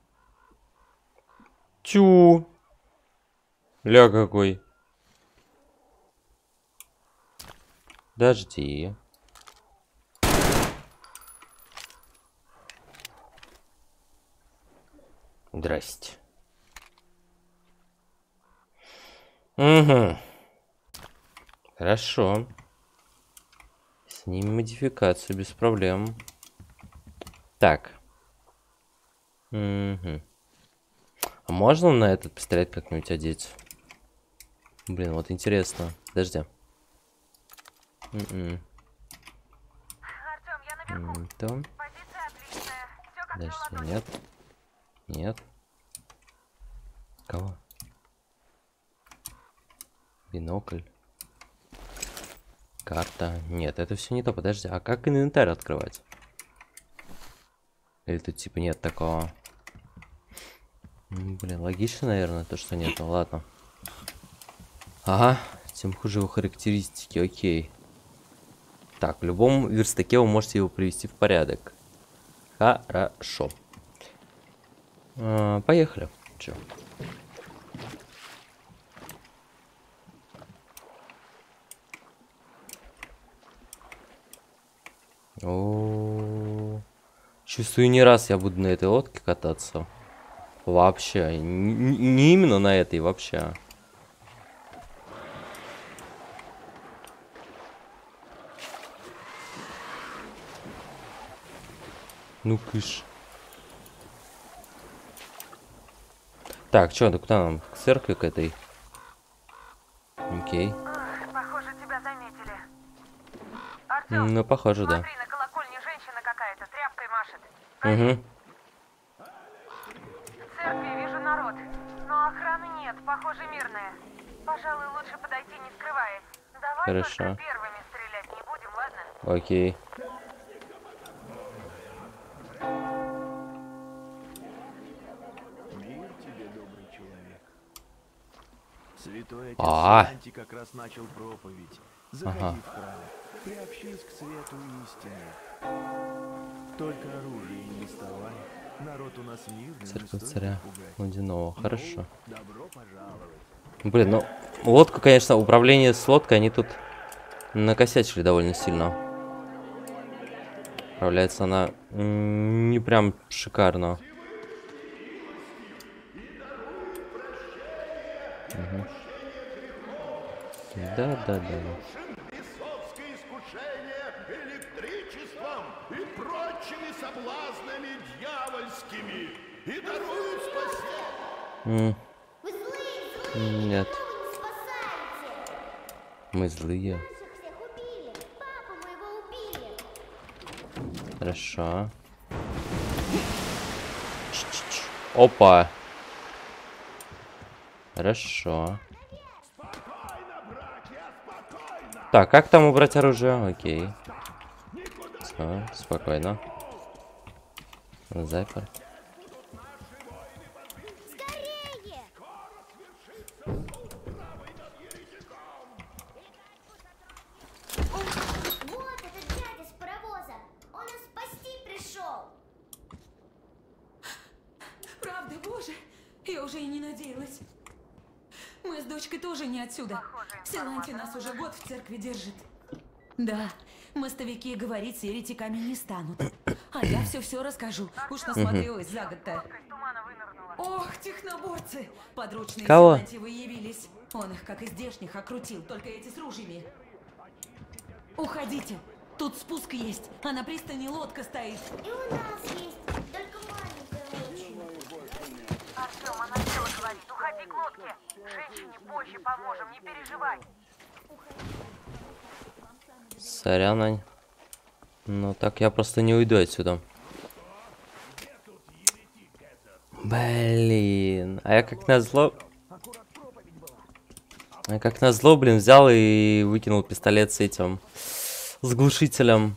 Чу! Ля какой! Подожди. Здрасте. Угу. Хорошо. Снимем модификацию без проблем. Так. Угу. А можно на этот пистолет как-нибудь одеть? Блин, вот интересно. Подожди. Артём, я наверху. Там. Позиция отличная. Всё как Подожди, на ладони. нет. Нет. Кого? Бинокль. Карта. Нет, это все не то. Подожди, а как инвентарь открывать? Или тут типа нет такого? Блин, логично, наверное, то, что нету. Ладно. Ага, тем хуже его характеристики. Окей. Так, в любом верстаке вы можете его привести в порядок. Хорошо. Поехали. Чё? О, чувствую, не раз я буду на этой лодке кататься. Вообще. Не именно на этой, вообще. Ну, кыш. Так, чё, да куда нам? К церкви к этой? Окей. Похоже, тебя заметили. Артём, Ну, похоже, да. смотри, на колокольне женщина какая-то тряпкой машет. Угу. В церкви вижу народ, но охраны нет, похоже, мирная. Пожалуй, лучше подойти, не скрываясь. Давай Хорошо. только первыми стрелять не будем, ладно? Окей. Мир тебе, добрый человек. Святой отец Санти как раз начал проповедь. Заходи в храм, приобщись к свету истины. Только оружие не доставай. Народ у нас мирный. Церковь царя Водяного. Хорошо. Добро пожаловать. Блин, ну, лодку, конечно, управление с лодкой, они тут накосячили довольно сильно. Управляется она не прям шикарно. Угу. Да. Бесовское искушение электричеством и прочими соблазнами дьявольскими и даруют спасение. Нет. Мы злые. Хорошо. Опа. Хорошо. Так, как там убрать оружие? Окей. Все, спокойно. Запер. Вот этот дядя с паровоза. Он нас спасти пришел. Правда, боже, я уже и не надеялась. Мы с дочкой тоже не отсюда. Силанти нас уже год в церкви держит. Да, мостовики говорить с еретиками не станут. А я все расскажу. Уж насмотрелась за год-то. Ох, техноборцы! Подручные Кого? Силантьевы явились. Он их, как и здешних, окрутил, только эти с ружьями. Уходите. Тут спуск есть, а на пристани лодка стоит. И у нас есть, только маленькая очень. Артем, она дело говорит, уходи к лодке. Женщине позже поможем, не переживай. Сорян, Ань. Ну так я просто не уйду отсюда. Блин. А я как назло... блин, взял и выкинул пистолет с этим... с глушителем.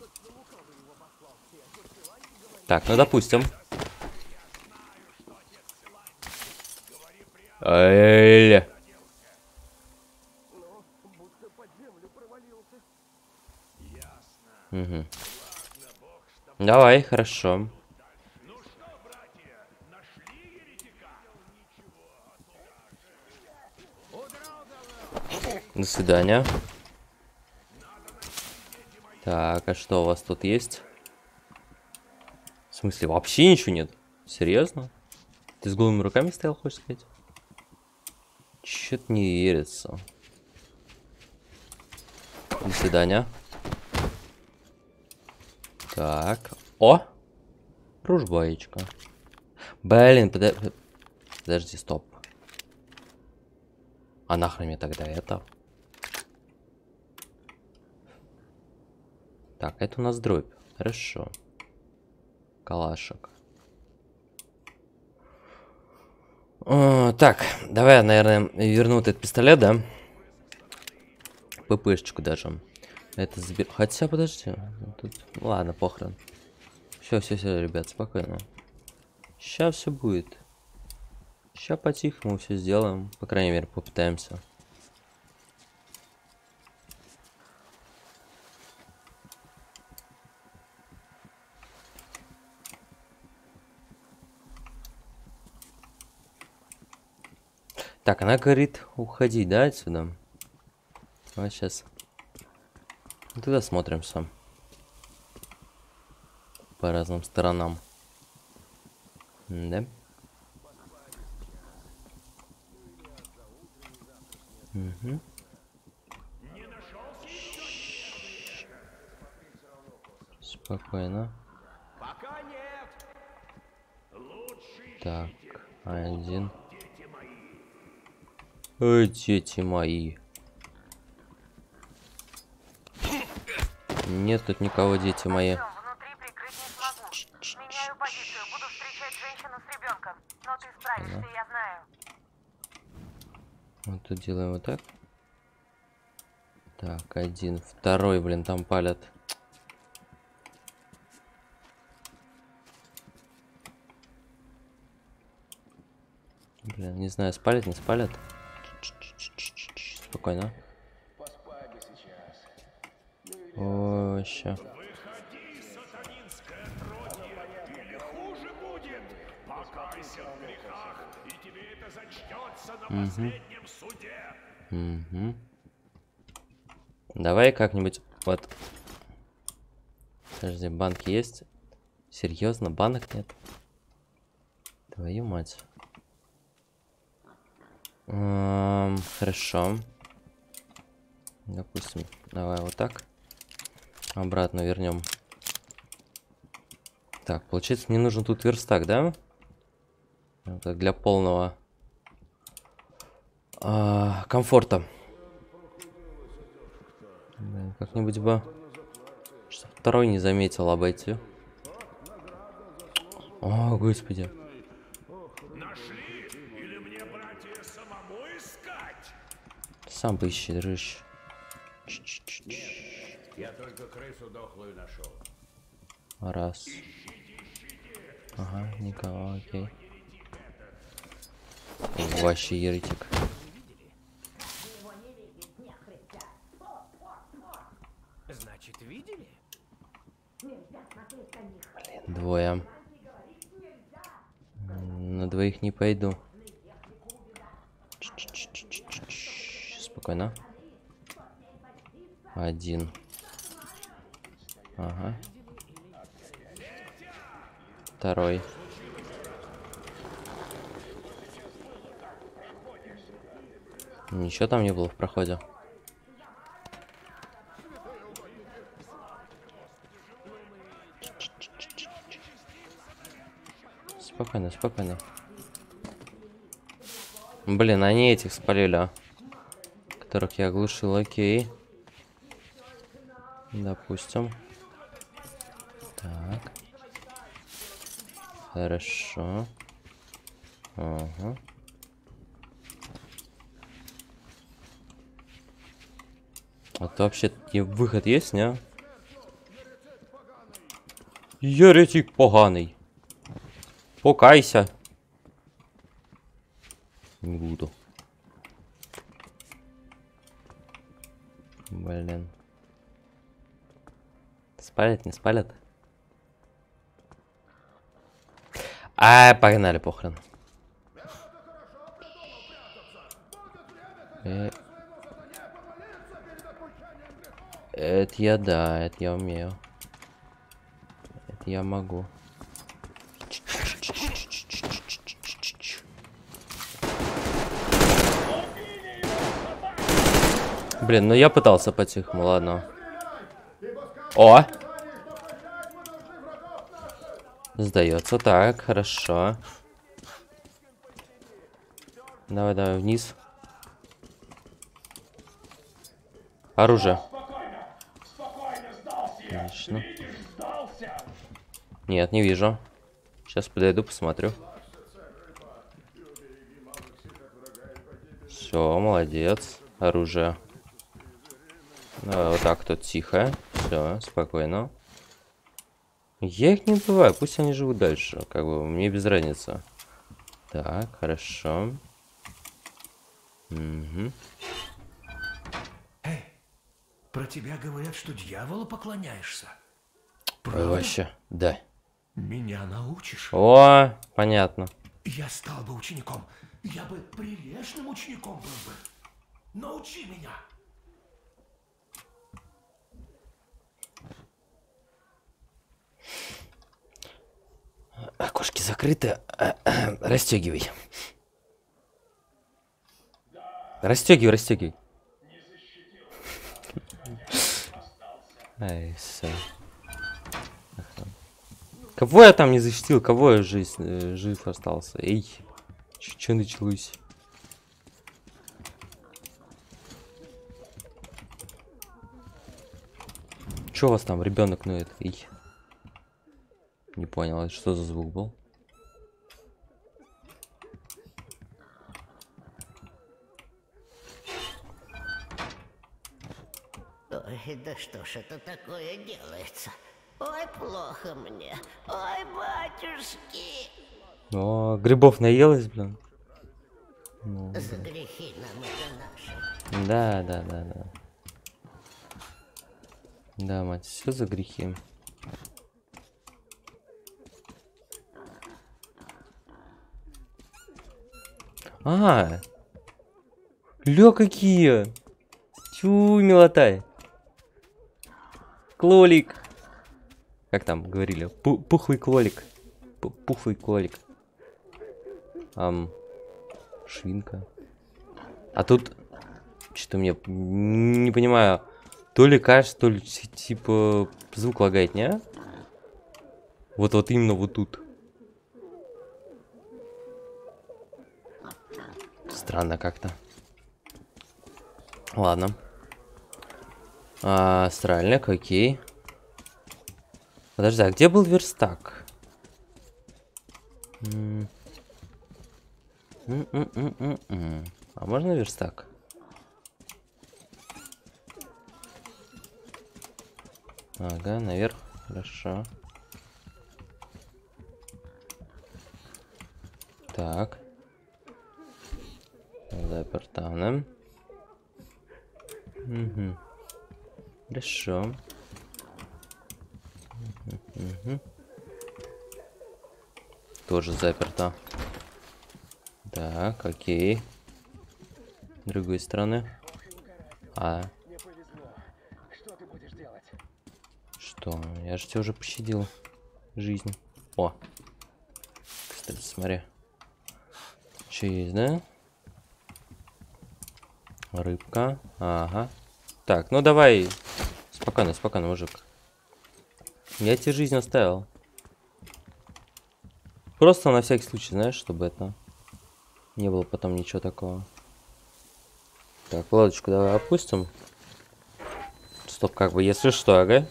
Так, ну допустим. Угу. Давай, хорошо. До свидания. Так, а что у вас тут есть? В смысле, вообще ничего нет? Серьезно? Ты с голыми руками стоял, хочешь сказать? Чё-то не верится. До свидания. Так. О! Ружбаечка. Блин, подожди, стоп. А нахрен мне тогда это? Так, это у нас дробь. Хорошо. Калашек. Так, давай я, наверное, верну этот пистолет, да? ППшечку даже. Это забер... Хотя, подожди. Тут... Ладно, похрен. Все, ребят, спокойно. Сейчас все будет. Сейчас по-тихому все сделаем. По крайней мере, попытаемся. Так, она говорит уходить, да, отсюда? А сейчас. Тогда смотримся. По разным сторонам. Да? Угу. Спокойно. Так, один. Ой, дети мои. Нет тут никого, дети мои. Внутри прикрыть не смогу. Меняю позицию, буду встречать женщину с ребенком. Но ты справишься, я знаю. Вот тут делаем вот так. Так, один. Второй, блин, там палят. Блин, не знаю, спалят, не спалят. Спокойно. О, ща. Угу. Давай как-нибудь вот. Подожди, банки есть? Серьезно, банок нет? Твою мать. Хорошо. Допустим, давай вот так. Обратно вернем. Так, получается, мне нужен тут верстак, да? Так, для полного комфорта. Как-нибудь бы второй не заметил обойти. О, господи. Нашли? Или мне, братья, самому искать? Сам поищи, дрыщ. Я только крысу дохлую нашел. Раз. Ага, никого, окей. Вообще еретик. Значит, видели? Двое. На двоих не пойду. Спокойно. Один. Ага. Второй. Ничего там не было в проходе. Спокойно, спокойно. Блин, они этих спалили, а? Которых я оглушил, окей. Допустим. Так. Хорошо. Ага. А то вообще выход есть, не? Еретик поганый. Покайся. Не буду. Блин. Спалят, не спалят? Погнали, похрен. Это я, да, это я умею. Это я могу. Блин, ну я пытался по-тихому, ладно. О! Сдается, так, хорошо. Давай, давай, вниз. Оружие. Отлично. Нет, не вижу. Сейчас подойду, посмотрю. Все, молодец. Оружие. Давай, вот так тут тихо. Все, спокойно. Я их не убиваю, пусть они живут дальше. Как бы, мне без разницы. Так, хорошо. Угу. Эй, про тебя говорят, что дьяволу поклоняешься. Ой, вообще, да. Меня научишь? О, понятно. Я стал бы учеником. Я бы прилежным учеником был бы. Научи меня. Окошки закрыты. Расстегивай. Расстегивай, расстегивай. Ай, все. Кого я там не защитил? Кого я жив остался? Эй, что началось? Че у вас там, ребенок ноет? Эй. Не понял, это что за звук был? Ой, да что ж это такое делается? Ой, плохо мне. Ой, батюшки. О, грибов наелась, блин. Ну, За грехи нам это наши. Да. Да, мать, все за грехи. Ля, какие! Тю, милота. Клолик. Как там говорили? Пухлый кролик. Пухлый кролик. Швинка. А тут... Что-то мне не понимаю. То ли кажется, то ли типа звук лагает, не? Вот именно вот тут. Странно как-то. Ладно. Стральник, окей. Подожди, а где был верстак? А можно верстак? Ага, наверх. Хорошо. Так. Запертано. Угу. Хорошо. Угу. Тоже заперто. Так, окей. С другой стороны. Что? Я же тебя уже пощадил. Жизнь. О. Кстати, смотри. Что есть, да? Рыбка. Ага. Так, ну давай. Спокойно, спокойно, мужик. Я тебе жизнь оставил. Просто на всякий случай, знаешь, чтобы это не было потом ничего такого. Так, лодочку давай опустим. Стоп, как бы, если что, ага.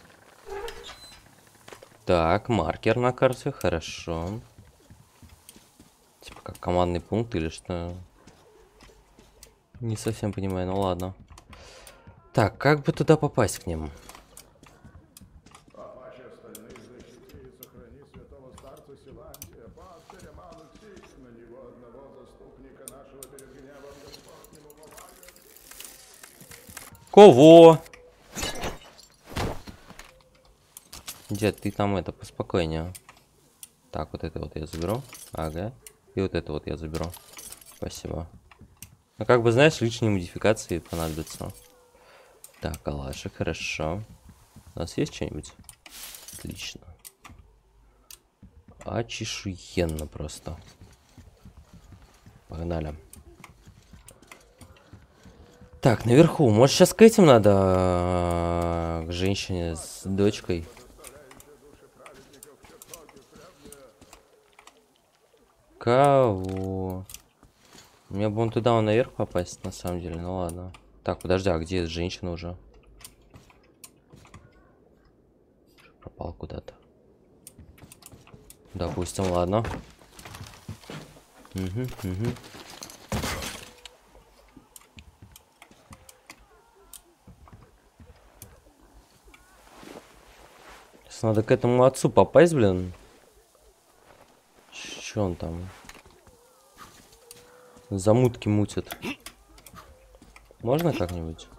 Так, маркер на карте, хорошо. Типа как командный пункт или что? Не совсем понимаю, ну ладно. Так, как бы туда попасть к ним? Кого? Дед, ты там это, поспокойнее. Так, вот это вот я заберу. Ага. И вот это вот я заберу. Спасибо. Ну, как бы, знаешь, лишние модификации понадобятся. Так, калашик, хорошо. У нас есть что-нибудь? Отлично. Очешуенно просто. Погнали. Так, наверху. Может, сейчас к этим надо? К женщине с дочкой. Кого? Мне бы он туда наверх попасть, на самом деле. Ну ладно. Так, подожди, а где женщина уже? Пропал куда-то. Допустим, ладно. Угу. Сейчас надо к этому отцу попасть, блин. Че он там? Замутки мутит. Можно как-нибудь?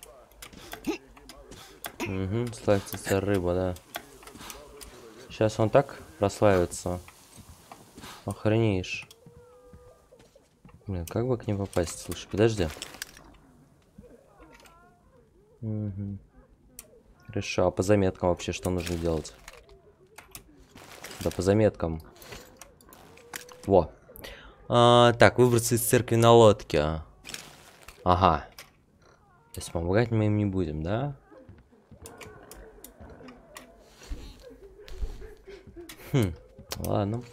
Угу, славится рыба, да. Сейчас он так прославится. Охренеешь. Блин, как бы к ним попасть? Слушай, подожди. Угу. Хорошо, а по заметкам вообще что нужно делать? Да по заметкам. Во. Так, выбраться из церкви на лодке. Ага. То есть помогать мы им не будем, да? Ладно.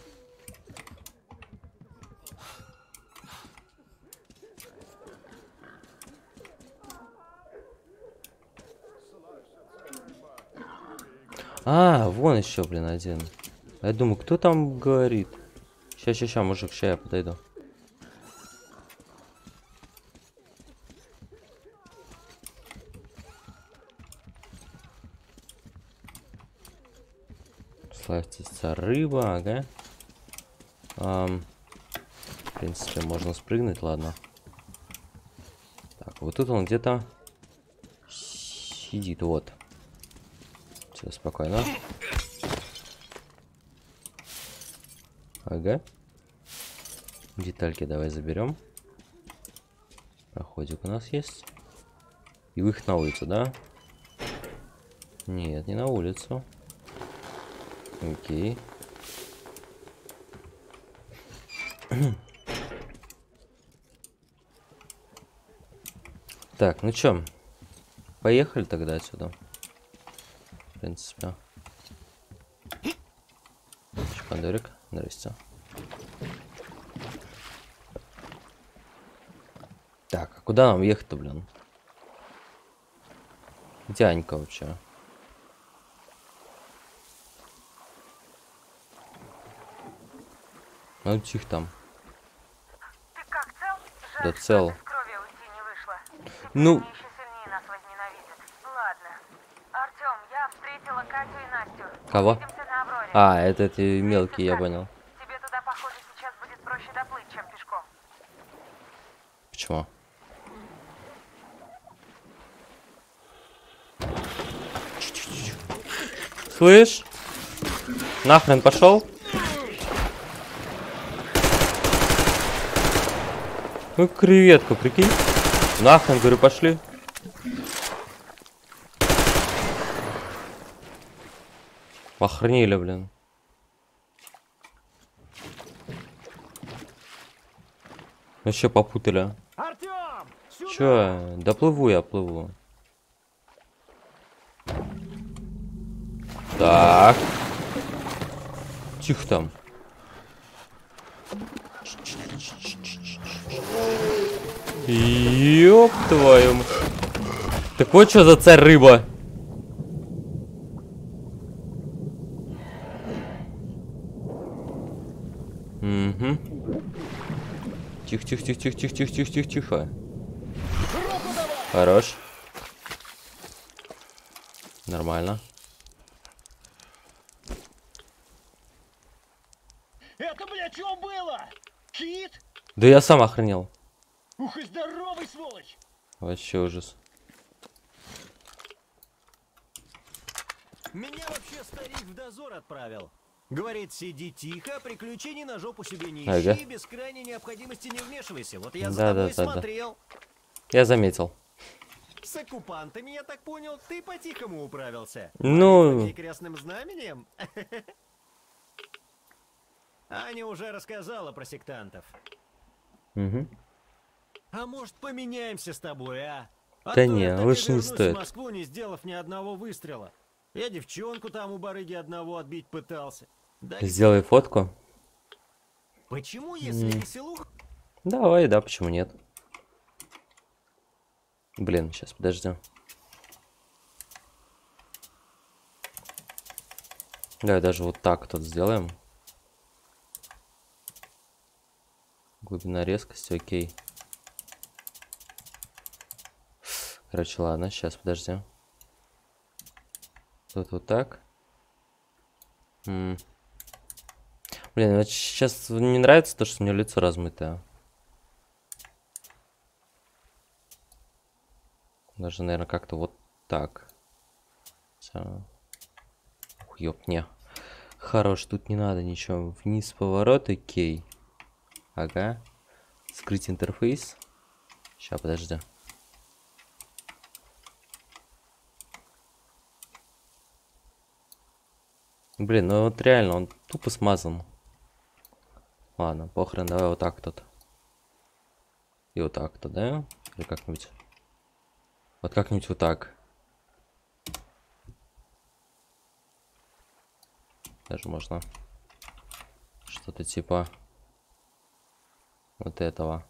Вон еще, блин, один. Я думаю, кто там говорит? Ща, мужик, ща я подойду. Славится рыба, ага. В принципе, можно спрыгнуть, ладно. Так, вот тут он где-то сидит, вот. Все, спокойно. Ага. Детальки давай заберем. Проходик у нас есть. И выход на улицу, да? Нет, не на улицу. Окей. Так, ну чё? Поехали тогда отсюда. В принципе. Шпандорик, здрасте. Так, а куда нам ехать-то, блин? Где Анька вообще? Ну, тихо там. Ты как, цел? Да цел. Из крови уйти не вышло. Ну. Они еще сильнее нас возненавидят. Ладно. Артем, я встретила Катю и Настю. Кого? Увидимся на Авроре. А, это эти мелкие, я понял. Тебе туда, похоже, сейчас будет проще доплыть, чем пешком. Почему? Слышь? Нахрен пошел? Ну, креветка, прикинь. Нахрен, говорю, пошли. Охренели, блин. Вообще попутали. Чё? Доплыву я, плыву. Так. Тихо там. Ёп твою мать. Так вот что за царь рыба. Угу. Тихо, тихо, тихо, тихо, тихо, тихо, тихо, тихо, тихо. Хорош. Нормально. Это, блядь, что было? Кит? Да я сам охренел. Ух и здоровый, сволочь! Вообще ужас. Меня вообще старик в дозор отправил. Говорит, сиди тихо, приключений на жопу себе не ищи, Ага. без крайней необходимости не вмешивайся. Вот я за Да, тобой да, да, смотрел. Я заметил. С оккупантами, я так понял, ты по-тихому управился. Ну. Под крестным знаменем? Аня уже рассказала про сектантов. Угу. А может, поменяемся с тобой, а? Да то не, я так и лучше не вернусь стоит. в Москву, не сделав ни одного выстрела. Я девчонку там у барыги одного отбить пытался. Да Сделай фотку. почему, если М. веселуха... Давай, да, почему нет? Блин, сейчас, подожди. Давай даже вот так тут сделаем. Глубина резкости, окей. Короче, ладно, сейчас, подожди. Тут вот так. Блин, вот сейчас не нравится то, что у меня лицо размытое. Даже, наверное, как-то вот так. Всё. Ух, ёп, не. Хорош, тут не надо ничего. Вниз поворот, окей. Ага. Скрыть интерфейс. Сейчас, подожди. Блин, ну вот реально, он тупо смазан. Ладно, похрен, давай вот так тут. И вот так-то, да? Или как-нибудь. Вот как-нибудь вот так. Даже можно что-то типа вот этого.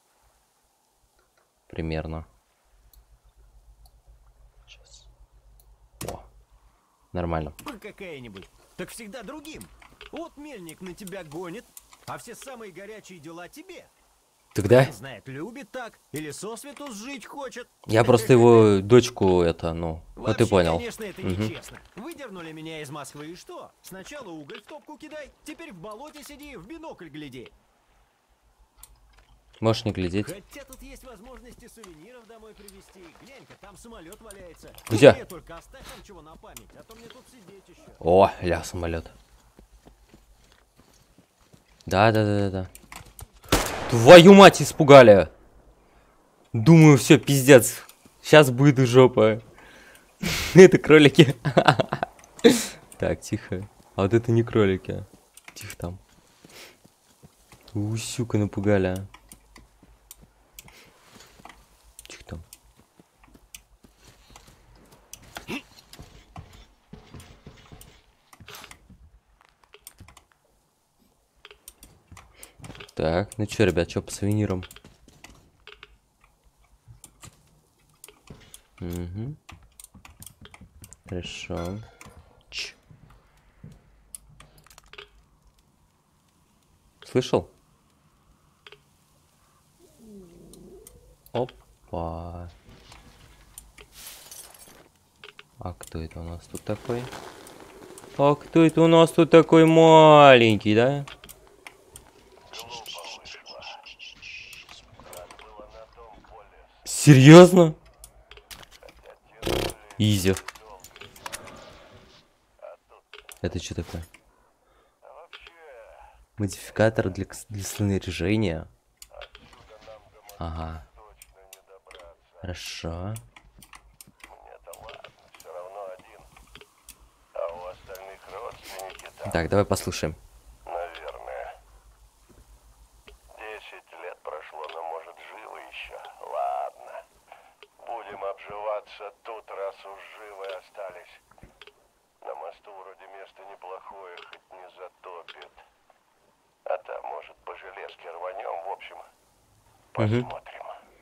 Примерно. Сейчас. О. Нормально. какая-нибудь, так всегда другим. Вот мельник на тебя гонит, а все самые горячие дела тебе. Тогда? Он знает, любит так, или сосвету сжить хочет. Я просто его дочку это, ну, вот ты Вообще, понял. конечно, это нечестно. Выдернули меня из Москвы и что? Сначала уголь в топку кидай, теперь в болоте сиди, в бинокль гляди. Можешь не глядеть. Хотя тут есть возможности сувениров домой привезти. Глянь-ка, там самолет валяется. Где? Мне только оставь там чего на память, а то мне тут сидеть еще. О, ля, самолет. Да. Твою мать, испугали. Думаю, все, пиздец. Сейчас будет жопа. Это кролики. Так, тихо. А вот это не кролики. Тихо там. Сука, напугали. Тихо там. Так, ну чё, ребят, чё по сувенирам? Угу. Хорошо. Слышал? Опа. А кто это у нас тут такой? А кто это у нас тут такой маленький, да? Серьезно? Изи. Это что такое? Модификатор для снаряжения. Ага. Хорошо. Так, давай послушаем. Наверное. 10 лет прошло, но может живы еще. Ладно. Будем обживаться тут, раз уж живы остались. На мосту вроде место неплохое, хоть не затопит. А там, может, по железке рванем, в общем, посмотрим.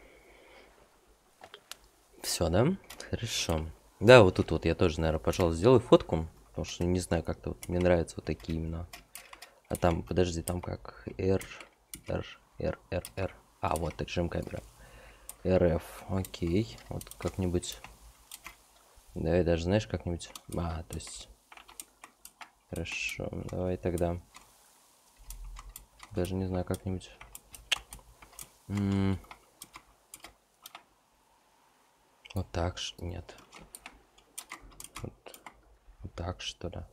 Все, да? Хорошо. Да, вот тут вот я тоже, наверное, пожалуй, сделаю фотку. Потому что не знаю, как-то вот мне нравятся вот такие именно. А там, подожди, там как R. А, вот режим камеры. RF. Окей. Вот как-нибудь. Давай даже, знаешь, как-нибудь. А, то есть. Хорошо. Давай тогда. Даже не знаю, как-нибудь. Вот так что. Нет. Вот так что ли.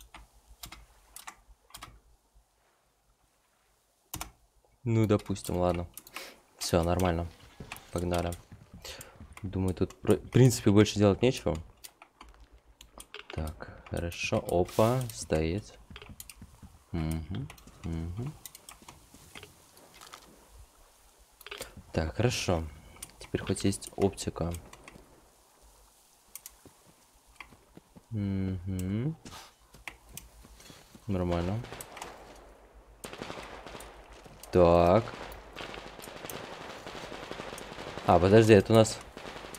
Ну, допустим, ладно. Все, нормально. Погнали. Думаю, тут, в принципе, больше делать нечего. Так, хорошо. Опа, стоит. Угу. Так, хорошо. Теперь хоть есть оптика. Угу. Нормально. Так. А, подожди, это у нас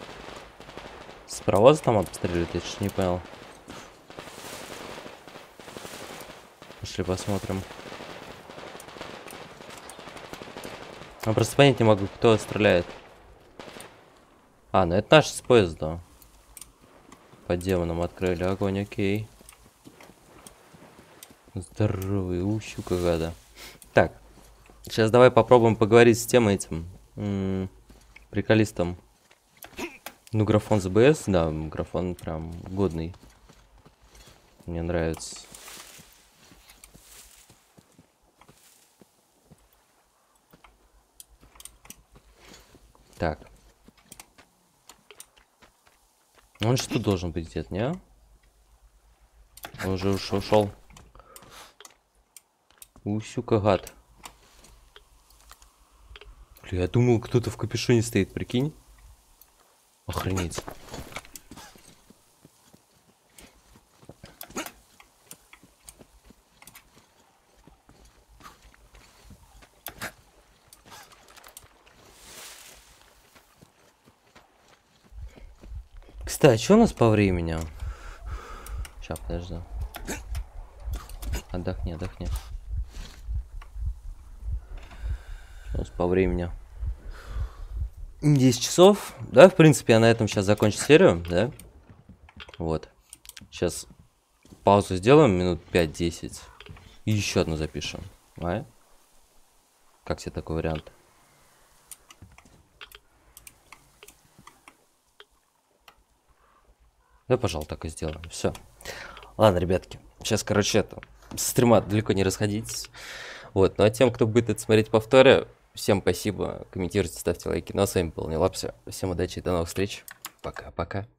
с паровоза там обстреливают, я чуть не понял. Пошли посмотрим. Я просто понять не могу, кто стреляет. А, ну это наш с поезда. По демонам открыли огонь, окей. Здоровый, щука гада. Так, сейчас давай попробуем поговорить с тем этим приколистом. Ну, графон ЗБС, да, графон прям годный. Мне нравится. Так. Он же тут должен быть где-то, не? Он уже ушел. Щука гад. Бля, я думал, кто-то в капюшоне стоит, прикинь. Охренеть. Кстати, что у нас по времени? Сейчас, подожди. Отдохни, отдохни. Что у нас по времени? 10 часов. Да, в принципе, я на этом сейчас закончу серию, да? Вот. Сейчас паузу сделаем, минут 5-10. И еще одну запишем. А? Как тебе такой вариант? Да, пожалуй, так и сделаем. Все. Ладно, ребятки. Сейчас, короче, это с стрима далеко не расходитесь. Вот. Ну а тем, кто будет это смотреть повторе, всем спасибо. Комментируйте, ставьте лайки. Ну а с вами был Нелапси. Всем удачи и до новых встреч. Пока-пока.